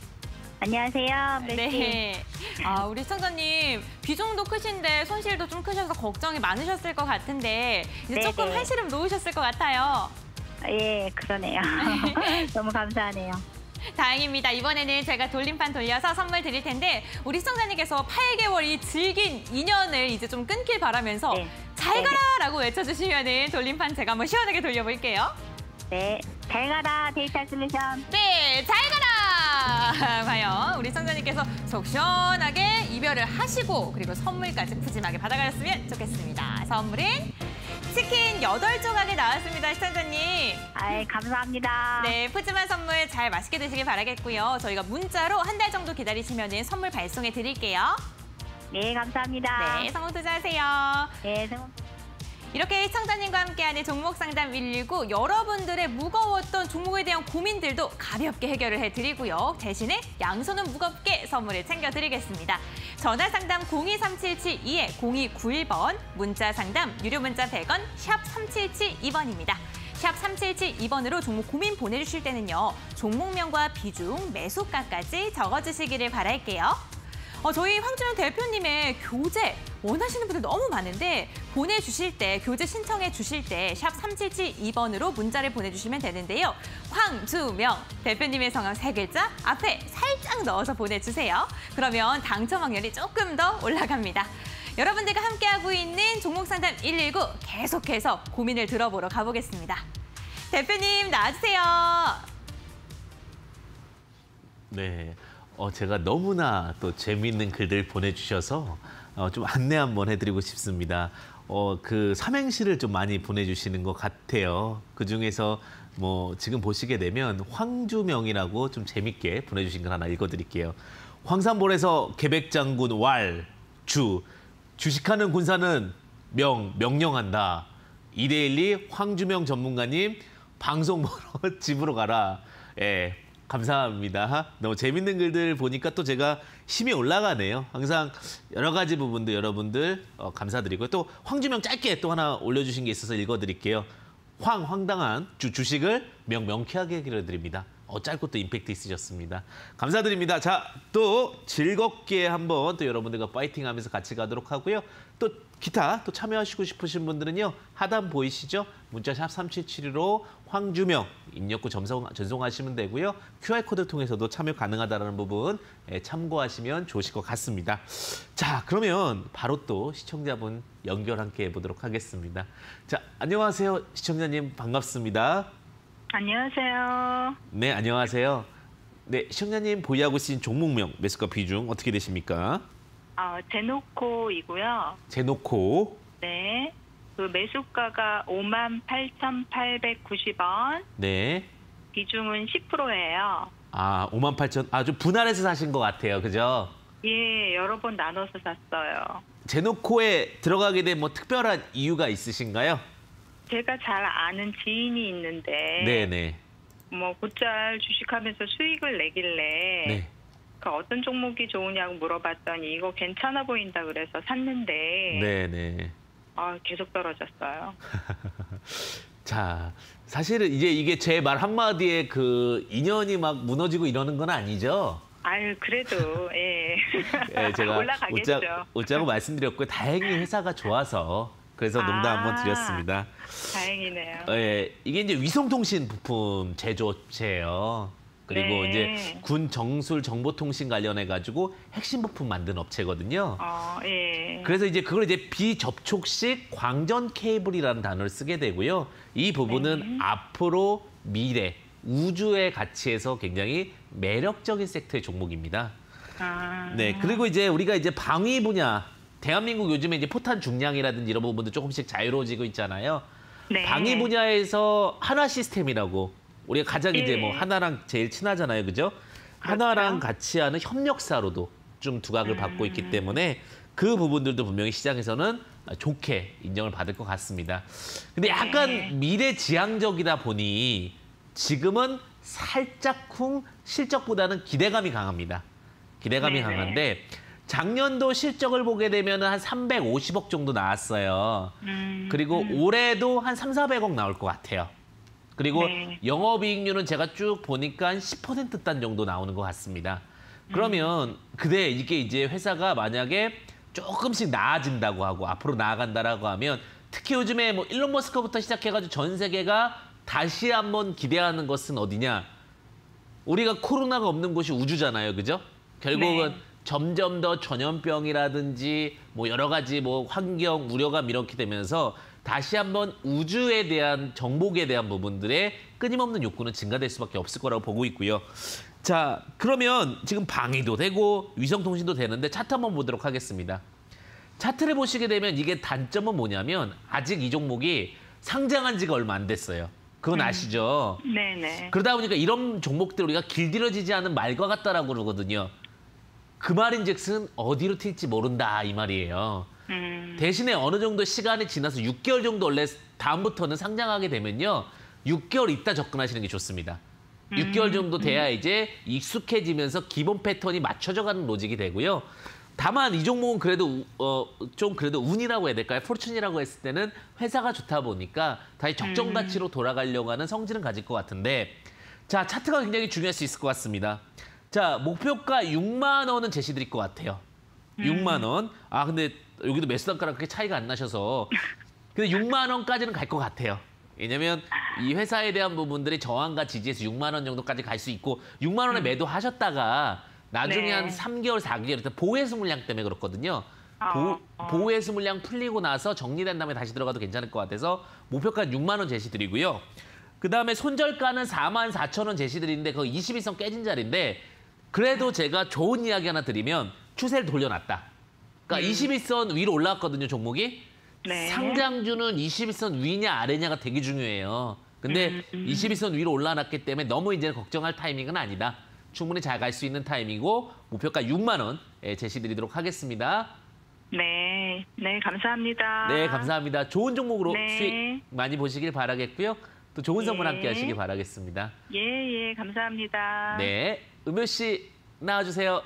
안녕하세요. 네. 우리 시청자님 비중도 크신데 손실도 좀 크셔서 걱정이 많으셨을 것 같은데 이제 네네. 조금 한시름 놓으셨을 것 같아요. 예, 그러네요. 너무 감사하네요. 다행입니다. 이번에는 제가 돌림판 돌려서 선물 드릴 텐데 우리 시청자님께서 8개월 이 질긴 인연을 이제 좀 끊길 바라면서 네. 잘 가라라고 외쳐주시면은 돌림판 제가 한번 시원하게 돌려볼게요. 네. 잘 가라, 데이터 솔루션. 네, 잘 가라! 과연 우리 시청자님께서 속 시원하게 이별을 하시고 그리고 선물까지 푸짐하게 받아가셨으면 좋겠습니다. 선물은 치킨 8조각이 나왔습니다, 시청자님. 아이, 감사합니다. 네, 푸짐한 선물 잘 맛있게 드시길 바라겠고요. 저희가 문자로 한 달 정도 기다리시면 선물 발송해 드릴게요. 네, 감사합니다. 네, 성공 투자하세요. 네, 성공. 이렇게 시청자님과 함께하는 종목 상담 119 여러분들의 무거웠던 종목에 대한 고민들도 가볍게 해결을 해드리고요. 대신에 양손은 무겁게 선물을 챙겨드리겠습니다. 전화 상담 02377-0291번, 문자 상담 유료 문자 100원, 샵 3772번입니다. 샵 3772번으로 종목 고민 보내주실 때는요. 종목명과 비중, 매수가까지 적어주시기를 바랄게요. 저희 황주영 대표님의 교재 원하시는 분들 너무 많은데 보내주실 때, 교재 신청해 주실 때 샵 3772번으로 문자를 보내주시면 되는데요. 황주명 대표님의 성함 3글자 앞에 살짝 넣어서 보내주세요. 그러면 당첨 확률이 조금 더 올라갑니다. 여러분들과 함께하고 있는 종목 상담 119 계속해서 고민을 들어보러 가보겠습니다. 대표님 나와주세요. 네. 제가 너무나 또 재미있는 글들 보내주셔서 좀 안내 한번 해드리고 싶습니다. 그 삼행시를 좀 많이 보내주시는 것 같아요. 그중에서 뭐 지금 보시게 되면 황주명이라고 좀 재밌게 보내주신 걸 하나 읽어드릴게요. 황산벌에서 계백장군 주식하는 군사는 명령한다. 2대1리 황주명 전문가님 방송 보러 집으로 가라. 예. 감사합니다. 너무 재밌는 글들 보니까 또 제가 힘이 올라가네요. 항상 여러 가지 부분도 여러분들 감사드리고요. 또 황주명 짧게 또 하나 올려주신 게 있어서 읽어드릴게요. 황당한 주식을 명쾌하게 길어드립니다. 짧고 또 임팩트 있으셨습니다. 감사드립니다. 자, 또 즐겁게 한번 또 여러분들과 파이팅하면서 같이 가도록 하고요. 또 기타 또 참여하시고 싶으신 분들은요. 하단 보이시죠? 문자샵 3772로 황주명 입력구 전송하시면 되고요. QR코드 통해서도 참여 가능하다는 부분 참고하시면 좋으실 것 같습니다. 자, 그러면 바로 또 시청자분 연결 함께 해보도록 하겠습니다. 자, 안녕하세요. 시청자님 반갑습니다. 안녕하세요. 네, 안녕하세요. 네, 시청자님 보유하고 있으신 종목명, 매수가 비중 어떻게 되십니까? 제노코이고요. 제노코. 네. 그 매수가가 58,890원. 네. 비중은 10%예요. 58,000. 좀 분할해서 사신 것 같아요. 그죠? 예, 여러 번 나눠서 샀어요. 제노코에 들어가게 된 뭐 특별한 이유가 있으신가요? 제가 잘 아는 지인이 있는데 네네. 뭐 곧잘 주식하면서 수익을 내길래 네. 그 어떤 종목이 좋으냐고 물어봤더니 이거 괜찮아 보인다 그래서 샀는데 네네. 계속 떨어졌어요. 자, 사실은 이제 이게 제 말 한마디에 그 인연이 막 무너지고 이러는 건 아니죠? 아유, 그래도 예. 예, 제가 올라가겠죠. 웃자고 말씀드렸고요. 다행히 회사가 좋아서 그래서 농담 한번 드렸습니다. 다행이네요. 예, 이게 이제 위성통신 부품 제조업체예요. 그리고 네. 이제 군 정술 정보통신 관련해 가지고 핵심 부품 만든 업체거든요. 예. 그래서 이제 그걸 이제 비접촉식 광전 케이블이라는 단어를 쓰게 되고요. 이 부분은 앞으로 미래 우주의 가치에서 굉장히 매력적인 섹터의 종목입니다. 네, 그리고 이제 우리가 이제 방위 분야, 대한민국 요즘에 이제 포탄 중량이라든지 이런 부분도 조금씩 자유로워지고 있잖아요. 네. 방위 분야에서 한화 시스템이라고 우리가 가장 이제 뭐 하나랑 제일 친하잖아요, 그죠? 하나랑 같이 하는 협력사로도 좀 두각을 받고 있기 때문에 그 부분들도 분명히 시장에서는 좋게 인정을 받을 것 같습니다. 근데 약간 미래지향적이다 보니 지금은 살짝쿵 실적보다는 기대감이 강합니다. 기대감이 강한데 작년도 실적을 보게 되면 한 350억 정도 나왔어요. 그리고 올해도 한 300~400억 나올 것 같아요. 그리고 영업이익률은 제가 쭉 보니까 한 10%단 정도 나오는 것 같습니다. 그러면 근데 이게 이제 회사가 만약에 조금씩 나아진다고 하고 앞으로 나아간다라고 하면 특히 요즘에 뭐 일론 머스크부터 시작해가지고 전 세계가 다시 한번 기대하는 것은 어디냐? 우리가 코로나가 없는 곳이 우주잖아요, 그죠? 결국은 네. 점점 더 전염병이라든지 뭐 여러 가지 뭐 환경 우려가 이렇게 되면서 다시 한번 우주에 대한 정복에 대한 부분들의 끊임없는 욕구는 증가될 수밖에 없을 거라고 보고 있고요. 자, 그러면 지금 방위도 되고 위성통신도 되는데 차트 한번 보도록 하겠습니다. 차트를 보시게 되면 이게 단점은 뭐냐면 아직 이 종목이 상장한 지가 얼마 안 됐어요. 그건 아시죠? 네네. 그러다 보니까 이런 종목들 우리가 길들여지지 않은 말과 같다라고 그러거든요. 그 말인즉슨 어디로 튈지 모른다 이 말이에요. 대신에 어느 정도 시간이 지나서 6개월 정도 원래 다음부터는 상장하게 되면요. 6개월 있다 접근하시는 게 좋습니다. 6개월 정도 돼야 이제 익숙해지면서 기본 패턴이 맞춰져 가는 로직이 되고요. 다만 이 종목은 그래도 좀 그래도 운이라고 해야 될까요? 포춘이라고 했을 때는 회사가 좋다 보니까 다시 적정 가치로 돌아가려고 하는 성질은 가질 것 같은데 자, 차트가 굉장히 중요할 수 있을 것 같습니다. 자, 목표가 6만 원은 제시드릴 것 같아요. 6만 원. 아, 근데 여기도 매수 단가랑 그렇게 차이가 안 나셔서 근데 6만 원까지는 갈 것 같아요. 왜냐면 이 회사에 대한 부분들이 저항과 지지에서 6만 원 정도까지 갈 수 있고 6만 원에 매도하셨다가 나중에 네. 한 3개월, 4개월 보호해수 물량 때문에 그렇거든요. 보호해수 물량 풀리고 나서 정리된 다음에 다시 들어가도 괜찮을 것 같아서 목표가 6만 원 제시드리고요. 그다음에 손절가는 4만 4천 원 제시드리는데 그거 21선 깨진 자리인데 그래도 제가 좋은 이야기 하나 드리면 추세를 돌려놨다. 그러니까 21선 위로 올라왔거든요, 종목이. 네. 상장주는 21선 위냐 아래냐가 되게 중요해요. 근데 21선 위로 올라왔기 때문에 너무 이제 걱정할 타이밍은 아니다. 충분히 잘 갈 수 있는 타이밍이고 목표가 6만 원 제시드리도록 하겠습니다. 네. 네, 감사합니다. 네, 감사합니다. 좋은 종목으로 네. 수익 많이 보시길 바라겠고요. 또 좋은 선물 예. 함께 하시길 바라겠습니다. 예, 감사합니다. 네, 은묘 씨 나와주세요.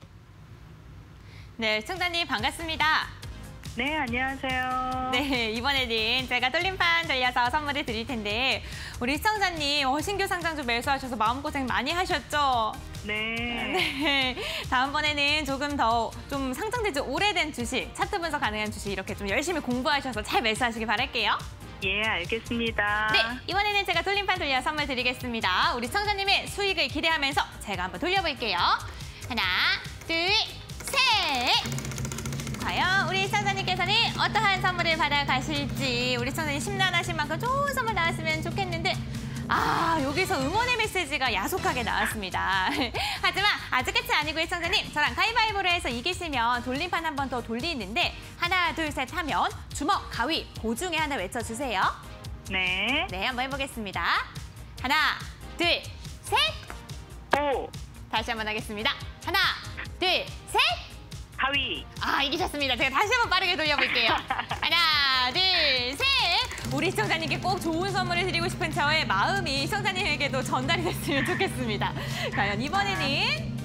네, 시청자님 반갑습니다. 네, 안녕하세요. 네, 이번에는 제가 돌림판 돌려서 선물을 드릴 텐데 우리 시청자님 신규 상장주 매수하셔서 마음고생 많이 하셨죠? 네. 네, 다음번에는 조금 더 좀 상장되지 오래된 주식, 차트 분석 가능한 주식 이렇게 좀 열심히 공부하셔서 잘 매수하시길 바랄게요. 예, 알겠습니다. 네, 이번에는 제가 돌림판 돌려 선물 드리겠습니다. 우리 시청자님의 수익을 기대하면서 제가 한번 돌려볼게요. 하나, 둘, 셋! 과연 우리 시청자님께서는 어떠한 선물을 받아가실지 우리 시청자님 심란하신 만큼 좋은 선물 나왔으면 좋겠는데 아, 여기서 응원의 메시지가 야속하게 나왔습니다. 하지만 아직 끝이 아니고 시청자님 저랑 가위바위보를 해서 이기시면 돌림판 한 번 더 돌리는데 하나, 둘, 셋 하면 주먹, 가위, 보 중에 하나 외쳐주세요. 네. 네, 한번 해보겠습니다. 하나, 둘, 셋! 오, 다시 한번 하겠습니다. 하나, 둘, 셋! 가위. 아, 이기셨습니다. 제가 다시 한번 빠르게 돌려볼게요. 하나, 둘, 셋! 우리 시청자님께 꼭 좋은 선물을 드리고 싶은 저의 마음이 시청자님에게도 전달이 됐으면 좋겠습니다. 과연 이번에는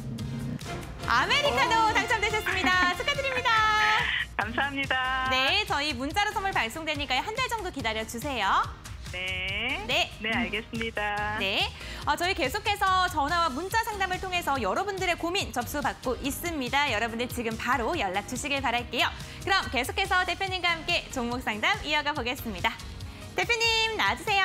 아메리카노 당첨되셨습니다. 축하드립니다. 감사합니다. 네, 저희 문자로 선물 발송되니까요. 한 달 정도 기다려주세요. 네. 네. 네, 알겠습니다. 네, 저희 계속해서 전화와 문자 상담을 통해서 여러분들의 고민 접수받고 있습니다. 여러분들 지금 바로 연락 주시길 바랄게요. 그럼 계속해서 대표님과 함께 종목 상담 이어가 보겠습니다. 대표님 나와주세요.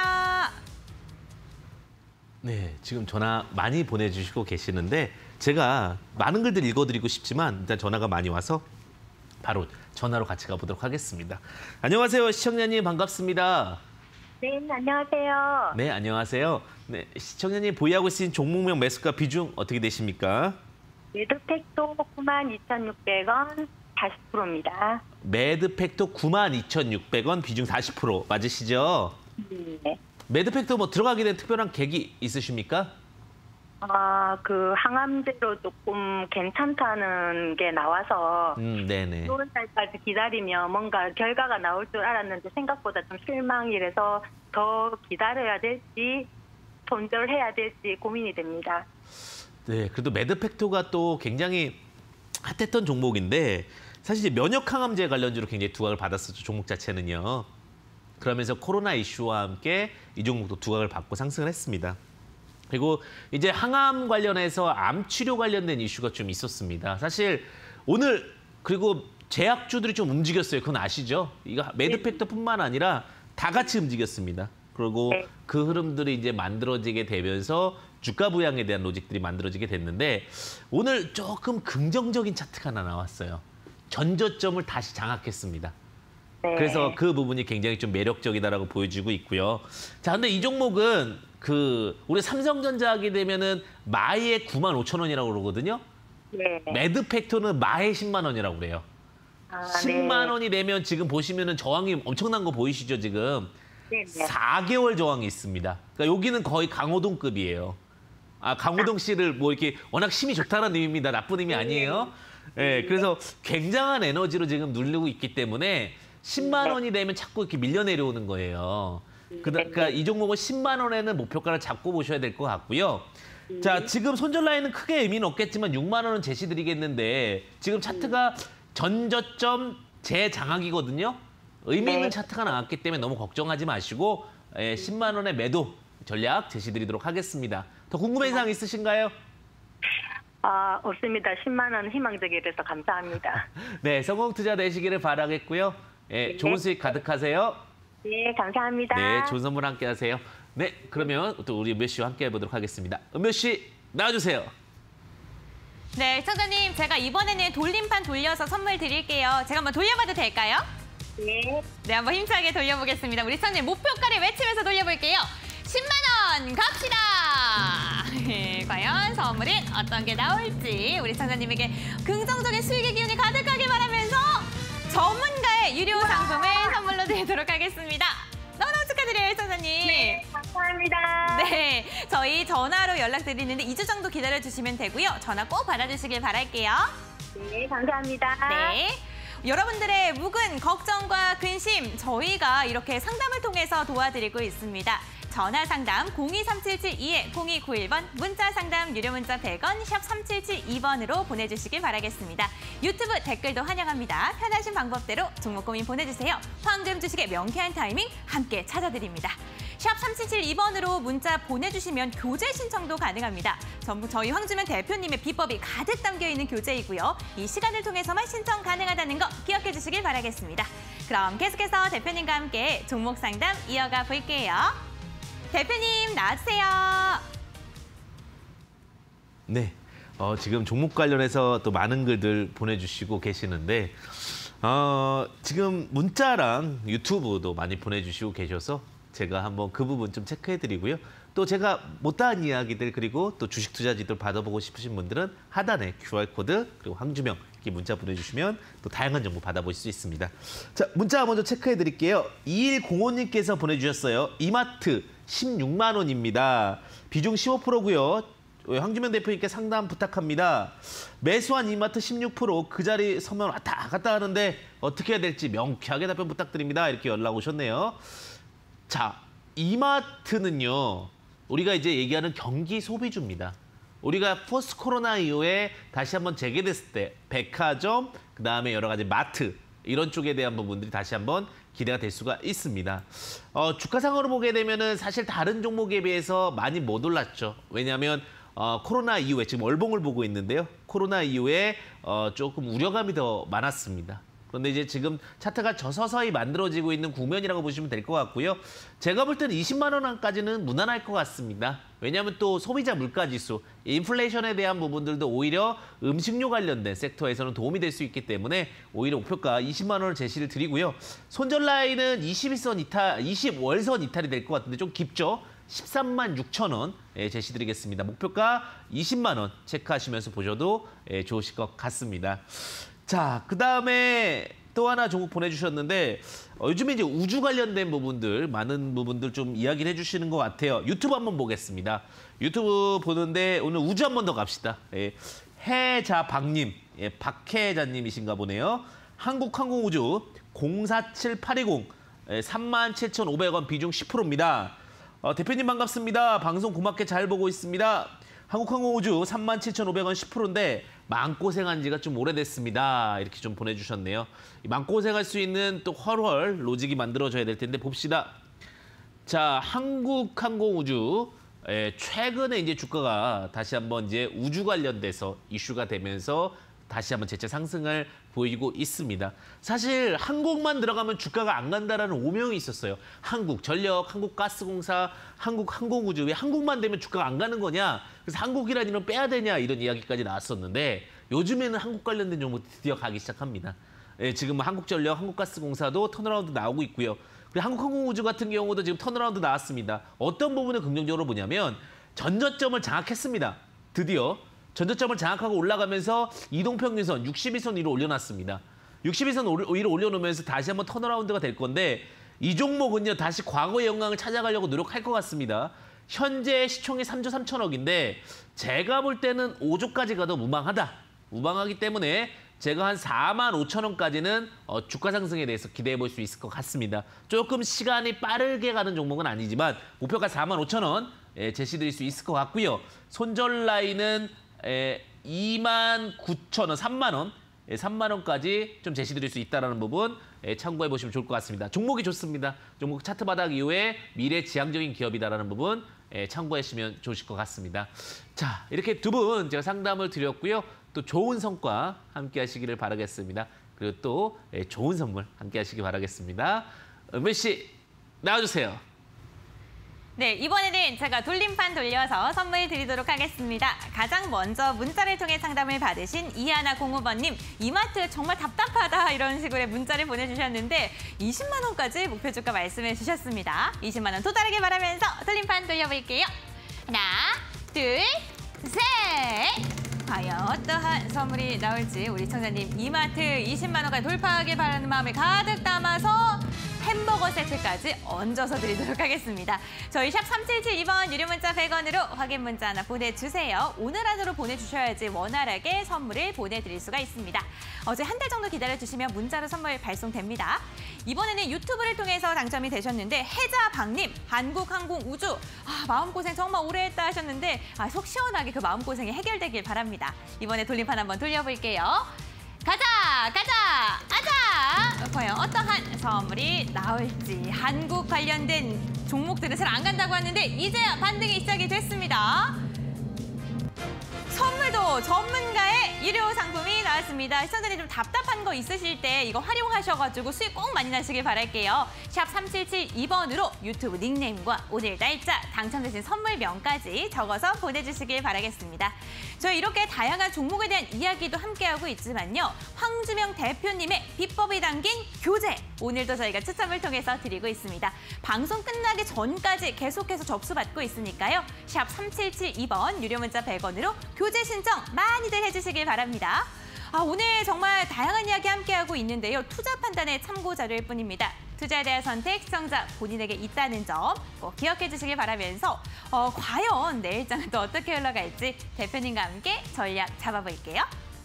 네, 지금 전화 많이 보내주시고 계시는데 제가 많은 글들 읽어드리고 싶지만 일단 전화가 많이 와서 바로 전화로 같이 가보도록 하겠습니다. 안녕하세요, 시청자님 반갑습니다. 네, 안녕하세요. 네, 안녕하세요. 네, 시청자님 보유하고 있으신 종목명 매수가 비중 어떻게 되십니까? 매드팩도 92,600원 40%입니다. 매드팩토 92,600원 비중 40% 맞으시죠? 네. 매드팩토 뭐 들어가게 된 특별한 계기 있으십니까? 그 항암제로 조금 괜찮다는 게 나와서 네네. 6월달까지 기다리면 뭔가 결과가 나올 줄 알았는데 생각보다 좀 실망이라서 더 기다려야 될지 손절해야 될지 고민이 됩니다. 네, 그래도 매드팩토가 또 굉장히 핫했던 종목인데 사실 이제 면역 항암제 관련주로 굉장히 두각을 받았었죠, 종목 자체는요. 그러면서 코로나 이슈와 함께 이 종목도 두각을 받고 상승을 했습니다. 그리고 이제 항암 관련해서 암 치료 관련된 이슈가 좀 있었습니다. 사실 오늘 그리고 제약주들이 좀 움직였어요. 그건 아시죠? 이거 매드팩토뿐만 아니라 다 같이 움직였습니다. 그리고 네. 그 흐름들이 이제 만들어지게 되면서 주가 부양에 대한 로직들이 만들어지게 됐는데 오늘 조금 긍정적인 차트가 하나 나왔어요. 전저점을 다시 장악했습니다. 네. 그래서 그 부분이 굉장히 좀 매력적이다라고 보여지고 있고요. 자, 근데 이 종목은 우리 삼성전자 하게 되면은 마에 95,000원이라고 그러거든요. 네. 매드 팩토는 마에 10만 원이라고 그래요. 아, 10만 원이 되면 지금 보시면은 저항이 엄청난 거 보이시죠, 지금? 네. 네. 4개월 저항이 있습니다. 그러니까 여기는 거의 강호동급이에요. 강호동 씨를 뭐 이렇게 워낙 힘이 좋다는 의미입니다. 나쁜 의미 아니에요. 예, 그래서 굉장한 에너지로 지금 누르고 있기 때문에 10만 원이 되면 자꾸 이렇게 밀려 내려오는 거예요. 그러니까 이 종목은 10만 원에는 목표가를 잡고 보셔야 될 것 같고요. 자, 지금 손절 라인은 크게 의미는 없겠지만 6만 원은 제시드리겠는데 지금 차트가 전저점 재장악이거든요. 의미 있는 차트가 나왔기 때문에 너무 걱정하지 마시고 10만 원의 매도 전략 제시드리도록 하겠습니다. 더 궁금한 사항 있으신가요? 없습니다. 10만 원 희망적이라서 감사합니다. 네, 성공 투자 되시기를 바라겠고요. 좋은 수익 가득하세요. 네, 감사합니다. 네, 좋은 선물 함께 하세요. 네, 그러면 또 우리 은묘 씨와 함께 해보도록 하겠습니다. 은묘 씨, 나와주세요. 네, 시청자님, 제가 이번에는 돌림판 돌려서 선물 드릴게요. 제가 한번 돌려봐도 될까요? 네. 네, 한번 힘차게 돌려보겠습니다. 우리 시청자님, 목표가를 외치면서 돌려볼게요. 10만 원 갑시다! 과연 선물은 어떤 게 나올지 우리 시청자님에게 긍정적인 수익의 기운이 가득하길 바라면서 전문가의 유료 상품을 선물로 드리도록 하겠습니다. 너무너무 축하드려요, 시청자님. 네, 감사합니다. 네, 저희 전화로 연락드리는데 2주 정도 기다려주시면 되고요. 전화 꼭 받아주시길 바랄게요. 네, 감사합니다. 네. 여러분들의 묵은 걱정과 근심 저희가 이렇게 상담을 통해서 도와드리고 있습니다. 전화 상담 023772-0291번, 문자 상담 유료 문자 100원, 샵 3772번으로 보내주시길 바라겠습니다. 유튜브 댓글도 환영합니다. 편하신 방법대로 종목 고민 보내주세요. 황금 주식의 명쾌한 타이밍 함께 찾아드립니다. 샵 3772번으로 문자 보내주시면 교재 신청도 가능합니다. 전부 저희 황주면 대표님의 비법이 가득 담겨있는 교재이고요. 이 시간을 통해서만 신청 가능하다는 거 기억해 주시길 바라겠습니다. 그럼 계속해서 대표님과 함께 종목 상담 이어가 볼게요. 대표님 나와주세요. 네, 지금 종목 관련해서 또 많은 글들 보내주시고 계시는데 지금 문자랑 유튜브도 많이 보내주시고 계셔서 제가 한번 그 부분 좀 체크해드리고요. 또 제가 못다한 이야기들 그리고 또 주식 투자지들 받아보고 싶으신 분들은 하단에 QR코드 그리고 황주명 이렇게 문자 보내주시면 또 다양한 정보 받아보실 수 있습니다. 자, 문자 먼저 체크해드릴게요. 2105님께서 보내주셨어요. 이마트 16만 원입니다. 비중 15%고요. 황주명 대표님께 상담 부탁합니다. 매수한 이마트 16% 그 자리 서면 왔다 갔다 하는데 어떻게 해야 될지 명쾌하게 답변 부탁드립니다. 이렇게 연락 오셨네요. 자, 이마트는요. 우리가 이제 얘기하는 경기 소비주입니다. 우리가 포스트 코로나 이후에 다시 한번 재개됐을 때 백화점, 그다음에 여러 가지 마트 이런 쪽에 대한 부분들이 다시 한번 기대가 될 수가 있습니다. 주가상으로 보게 되면은 사실 다른 종목에 비해서 많이 못 올랐죠. 왜냐하면 코로나 이후에 지금 월봉을 보고 있는데요. 코로나 이후에 조금 우려감이 더 많았습니다. 그런데 이제 지금 차트가 서서히 만들어지고 있는 국면이라고 보시면 될 것 같고요. 제가 볼 때는 20만 원까지는 무난할 것 같습니다. 왜냐하면 또 소비자 물가지수, 인플레이션에 대한 부분들도 오히려 음식료 관련된 섹터에서는 도움이 될 수 있기 때문에 오히려 목표가 20만 원을 제시를 드리고요. 손절 라인은 21선 이탈, 20월선 이탈이 될 것 같은데 좀 깊죠? 13만 6천 원 제시드리겠습니다. 목표가 20만 원 체크하시면서 보셔도 좋으실 것 같습니다. 자, 그다음에 또 하나 종목 보내주셨는데 요즘에 이제 우주 관련된 부분들, 많은 부분들 좀 이야기를 해주시는 것 같아요. 유튜브 한번 보겠습니다. 유튜브 보는데 오늘 우주 한번 더 갑시다. 해자박님, 박해자님이신가 보네요. 한국항공우주 047820, 37,500원 비중 10%입니다. 대표님 반갑습니다. 방송 고맙게 잘 보고 있습니다. 한국항공우주 37,500원 10%인데 마음고생한 지가 좀 오래됐습니다. 이렇게 좀 보내주셨네요. 마음고생할 수 있는 또 헐헐 로직이 만들어져야 될 텐데 봅시다. 자, 한국항공우주 최근에 이제 주가가 다시 한번 이제 우주 관련돼서 이슈가 되면서 다시 한번 재차 상승을 보이고 있습니다. 사실 한국만 들어가면 주가가 안 간다라는 오명이 있었어요. 한국전력, 한국가스공사, 한국항공우주 왜 한국만 되면 주가가 안 가는 거냐? 그래서 한국이라는 이름 빼야 되냐 이런 이야기까지 나왔었는데 요즘에는 한국 관련된 종목 드디어 가기 시작합니다. 예, 지금 한국전력, 한국가스공사도 턴어라운드 나오고 있고요. 그리고 한국항공우주 같은 경우도 지금 턴어라운드 나왔습니다. 어떤 부분을 긍정적으로 보냐면 전저점을 장악했습니다. 드디어 전저점을 장악하고 올라가면서 이동평균선 61선 위로 올려놨습니다. 61선 위로 올려놓으면서 다시 한번 턴어라운드가 될 건데 이 종목은요 다시 과거의 영광을 찾아가려고 노력할 것 같습니다. 현재 시총이 3조 3천억인데 제가 볼 때는 5조까지 가도 무방하다. 무방하기 때문에 제가 한 4만 5천 원까지는 주가 상승에 대해서 기대해 볼 수 있을 것 같습니다. 조금 시간이 빠르게 가는 종목은 아니지만 목표가 4만 5천 원 제시드릴 수 있을 것 같고요. 손절 라인은 2만 9천 원, 3만 원, 3만 원까지 좀 제시드릴 수 있다는 부분 참고해 보시면 좋을 것 같습니다. 종목이 좋습니다. 종목 차트 바닥 이후에 미래 지향적인 기업이다라는 부분 참고하시면 좋으실 것 같습니다. 자, 이렇게 두 분 제가 상담을 드렸고요. 또 좋은 성과 함께 하시기를 바라겠습니다. 그리고 또 좋은 선물 함께 하시기 바라겠습니다. 은별 씨 나와주세요. 네, 이번에는 제가 돌림판 돌려서 선물 드리도록 하겠습니다. 가장 먼저 문자를 통해 상담을 받으신 이하나05번님, 이마트 정말 답답하다 이런 식으로 문자를 보내주셨는데 20만 원까지 목표 주가 말씀해 주셨습니다. 20만 원 도달하길 바라면서 돌림판 돌려볼게요. 하나, 둘, 셋! 과연 어떠한 선물이 나올지 우리 청자님 이마트 20만 원까지 돌파하길 바라는 마음을 가득 담아서 햄버거 세트까지 얹어서 드리도록 하겠습니다. 저희 샵 3772번 유료 문자 100원으로 확인 문자 하나 보내주세요. 오늘 안으로 보내주셔야지 원활하게 선물을 보내드릴 수가 있습니다. 어제 한 달 정도 기다려주시면 문자로 선물 발송됩니다. 이번에는 유튜브를 통해서 당첨이 되셨는데 해자박님, 한국항공우주 마음고생 정말 오래 했다 하셨는데 속 시원하게 그 마음고생이 해결되길 바랍니다. 이번에 돌림판 한번 돌려볼게요. 가자! 가자! 아자! 과연 어떠한 선물이 나올지 한국 관련된 종목들은 잘 안 간다고 하는데 이제야 반등이 시작이 됐습니다. 선물도 전문가의 일요 상품이 나왔습니다. 시청자님 좀 답답한 거 있으실 때 이거 활용하셔가지고 수익 꼭 많이 나시길 바랄게요. 샵 3772번으로 유튜브 닉네임과 오늘 날짜, 당첨되신 선물명까지 적어서 보내주시길 바라겠습니다. 저희 이렇게 다양한 종목에 대한 이야기도 함께하고 있지만요. 황주명 대표님의 비법이 담긴 교재, 오늘도 저희가 추첨을 통해서 드리고 있습니다. 방송 끝나기 전까지 계속해서 접수받고 있으니까요. 샵 3772번 유료 문자 100원으로 교재 신청 많이들 해주시길 바랍니다. 오늘 정말 다양한 이야기 함께하고 있는데요. 투자 판단의 참고 자료일 뿐입니다. 투자에 대한 선택, 시청자 본인에게 있다는 점 꼭 기억해 주시길 바라면서 과연 내일장은 또 어떻게 흘러갈지 대표님과 함께 전략 잡아볼게요.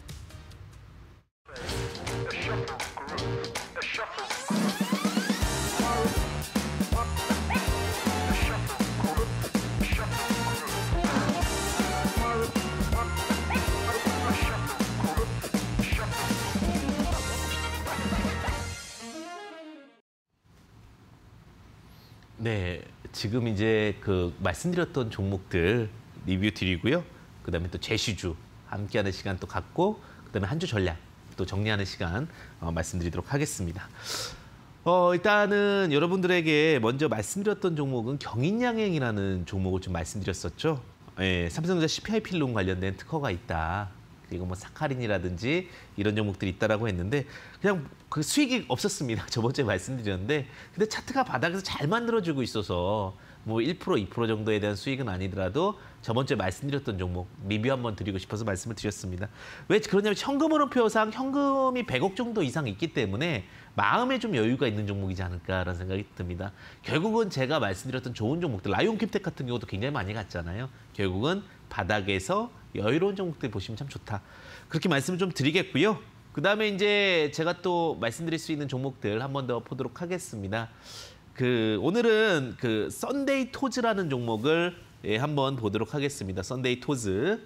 네, 지금 이제 말씀드렸던 종목들 리뷰 드리고요. 그다음에 또 제시주 함께하는 시간 또 갖고 그다음에 한 주 전략 또 정리하는 시간 말씀드리도록 하겠습니다. 일단은 여러분들에게 먼저 말씀드렸던 종목은 경인양행이라는 종목을 좀 말씀드렸었죠. 예, 삼성전자 CPI 필름 관련된 특허가 있다. 그리고 뭐 사카린이라든지 이런 종목들이 있다라고 했는데 그냥 그 수익이 없었습니다. 저번 주에 말씀드렸는데 근데 차트가 바닥에서 잘 만들어주고 있어서 뭐 1%, 2% 정도에 대한 수익은 아니더라도 저번 주에 말씀드렸던 종목 리뷰 한번 드리고 싶어서 말씀을 드렸습니다. 왜 그러냐면 현금흐름표상 현금이 100억 정도 이상 있기 때문에 마음에 좀 여유가 있는 종목이지 않을까라는 생각이 듭니다. 결국은 제가 말씀드렸던 좋은 종목들, 라이온캡텍 같은 경우도 굉장히 많이 갔잖아요. 결국은 바닥에서 여유로운 종목들 보시면 참 좋다. 그렇게 말씀을 좀 드리겠고요. 그다음에 이제 제가 또 말씀드릴 수 있는 종목들 한 번 더 보도록 하겠습니다. 오늘은 썬데이 토즈라는 종목을 한번 보도록 하겠습니다. 썬데이 토즈.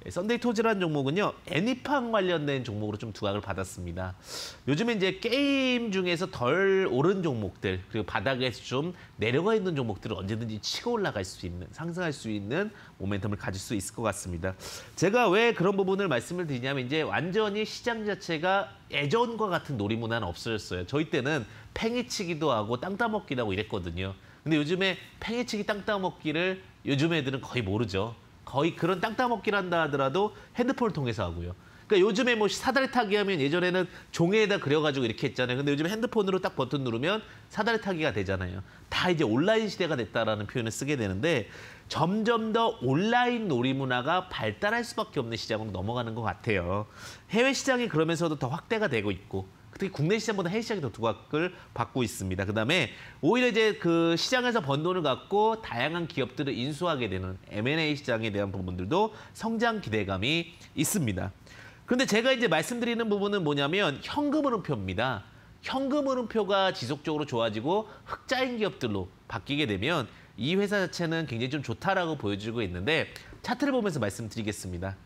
썬데이 토즈라는 종목은요, 애니팡 관련된 종목으로 좀 두각을 받았습니다. 요즘에 이제 게임 중에서 덜 오른 종목들, 그리고 바닥에서 좀 내려가 있는 종목들을 언제든지 치고 올라갈 수 있는, 상승할 수 있는 모멘텀을 가질 수 있을 것 같습니다. 제가 왜 그런 부분을 말씀을 드리냐면, 이제 완전히 시장 자체가 예전과 같은 놀이문화는 없어졌어요. 저희 때는 팽이치기도 하고 땅 따먹기도 하고 이랬거든요. 근데 요즘에 팽이치기 땅 따먹기를 요즘 애들은 거의 모르죠. 거의 그런 땅 따먹기를 한다 하더라도 핸드폰을 통해서 하고요. 그러니까 요즘에 뭐 사다리 타기 하면 예전에는 종이에다 그려가지고 이렇게 했잖아요. 근데 요즘 핸드폰으로 딱 버튼 누르면 사다리 타기가 되잖아요. 다 이제 온라인 시대가 됐다라는 표현을 쓰게 되는데, 점점 더 온라인 놀이 문화가 발달할 수밖에 없는 시장으로 넘어가는 것 같아요. 해외 시장이 그러면서도 더 확대가 되고 있고, 특히 국내 시장보다 해외 시장이 더 두각을 받고 있습니다. 그다음에 오히려 이제 그 시장에서 번 돈을 갖고 다양한 기업들을 인수하게 되는 M&A 시장에 대한 부분들도 성장 기대감이 있습니다. 그런데 제가 이제 말씀드리는 부분은 뭐냐면 현금 흐름표입니다. 현금 흐름표가 지속적으로 좋아지고 흑자인 기업들로 바뀌게 되면 이 회사 자체는 굉장히 좀 좋다라고 보여주고 있는데, 차트를 보면서 말씀드리겠습니다.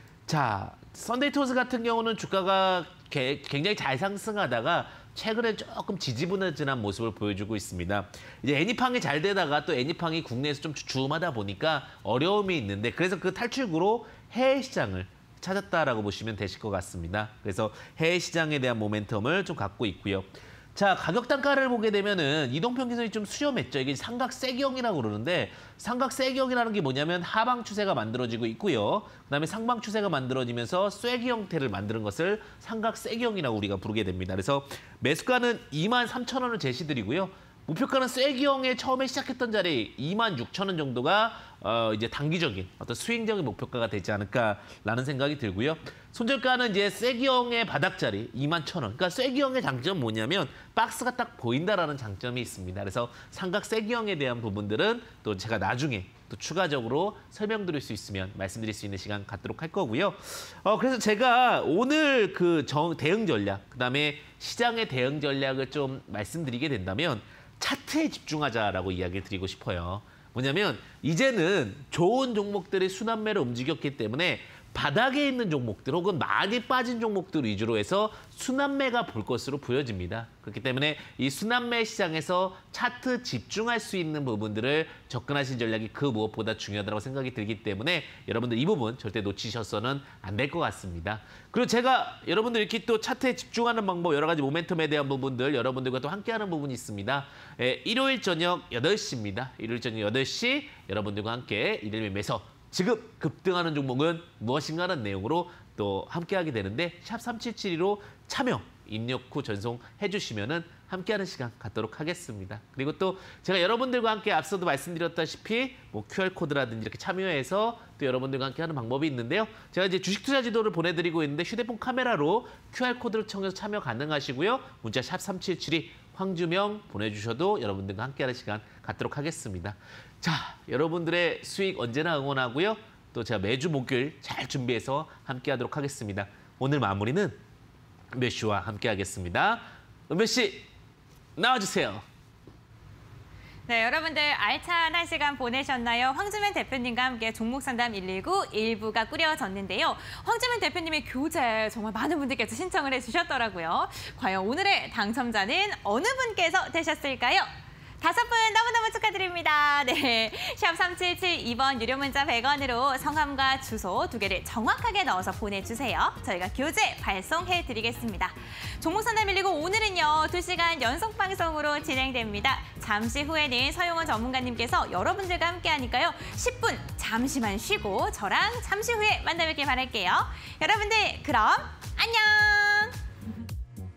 자, 썬데이 토즈 같은 경우는 주가가 굉장히 잘 상승하다가 최근에 조금 지지부진한 모습을 보여주고 있습니다. 이제 애니팡이 잘 되다가 또 애니팡이 국내에서 좀 주춤하다 보니까 어려움이 있는데, 그래서 그 탈출구로 해외 시장을 찾았다라고 보시면 되실 것 같습니다. 그래서 해외 시장에 대한 모멘텀을 좀 갖고 있고요. 자, 가격 단가를 보게 되면은 이동평균선이 좀 수렴했죠. 이게 삼각세기형이라고 그러는데, 삼각세기형이라는 게 뭐냐면 하방 추세가 만들어지고 있고요. 그다음에 상방 추세가 만들어지면서 쐐기 형태를 만드는 것을 삼각세기형이라고 우리가 부르게 됩니다. 그래서 매수가는 23,000원을 제시드리고요. 목표가는 쐐기형에 처음에 시작했던 자리 26,000원 정도가 이제 단기적인 어떤 스윙적인 목표가가 되지 않을까라는 생각이 들고요. 손절가는 이제 쐐기형의 바닥자리 21,000원. 그러니까 쐐기형의 장점은 뭐냐면 박스가 딱 보인다라는 장점이 있습니다. 그래서 삼각 쐐기형에 대한 부분들은 또 제가 나중에 또 추가적으로 설명드릴 수 있으면 말씀드릴 수 있는 시간 갖도록 할 거고요. 그래서 제가 오늘 그 대응 전략, 그다음에 시장의 대응 전략을 좀 말씀드리게 된다면 차트에 집중하자라고 이야기를 드리고 싶어요. 뭐냐면 이제는 좋은 종목들이 순환매로 움직였기 때문에 바닥에 있는 종목들 혹은 많이 빠진 종목들 위주로 해서 순환매가 볼 것으로 보여집니다. 그렇기 때문에 이 순환매 시장에서 차트 집중할 수 있는 부분들을 접근하신 전략이 그 무엇보다 중요하다고 생각이 들기 때문에 여러분들 이 부분 절대 놓치셔서는 안 될 것 같습니다. 그리고 제가 여러분들 이렇게 또 차트에 집중하는 방법, 여러 가지 모멘텀에 대한 부분들 여러분들과 또 함께하는 부분이 있습니다. 일요일 저녁 8시입니다. 일요일 저녁 8시 여러분들과 함께 일일이 매서 지금 급등하는 종목은 무엇인가라는 내용으로 또 함께하게 되는데, 샵 3772로 참여 입력 후 전송해 주시면은 함께하는 시간 갖도록 하겠습니다. 그리고 또 제가 여러분들과 함께 앞서도 말씀드렸다시피 뭐 QR코드라든지 이렇게 참여해서 또 여러분들과 함께하는 방법이 있는데요. 제가 이제 주식 투자 지도를 보내드리고 있는데 휴대폰 카메라로 QR코드를 통해서 참여 가능하시고요. 문자 샵 3772 황주명 보내주셔도 여러분들과 함께하는 시간 갖도록 하겠습니다. 자, 여러분들의 수익 언제나 응원하고요. 또 제가 매주 목요일 잘 준비해서 함께하도록 하겠습니다. 오늘 마무리는 은별 씨와 함께하겠습니다. 은별 씨, 나와주세요. 네, 여러분들 알찬 한 시간 보내셨나요? 황주명 대표님과 함께 종목 상담 119 1부가 꾸려졌는데요. 황주명 대표님의 교재 정말 많은 분들께서 신청을 해주셨더라고요. 과연 오늘의 당첨자는 어느 분께서 되셨을까요? 5분 너무너무 축하드립니다. 네, 샵 3772번 유료 문자 100원으로 성함과 주소 2개를 정확하게 넣어서 보내주세요. 저희가 교재 발송해드리겠습니다. 종목 상담 119 오늘은요 2시간 연속 방송으로 진행됩니다. 잠시 후에는 서용원 전문가님께서 여러분들과 함께하니까요. 10분 잠시만 쉬고 저랑 잠시 후에 만나뵙길 바랄게요. 여러분들 그럼 안녕!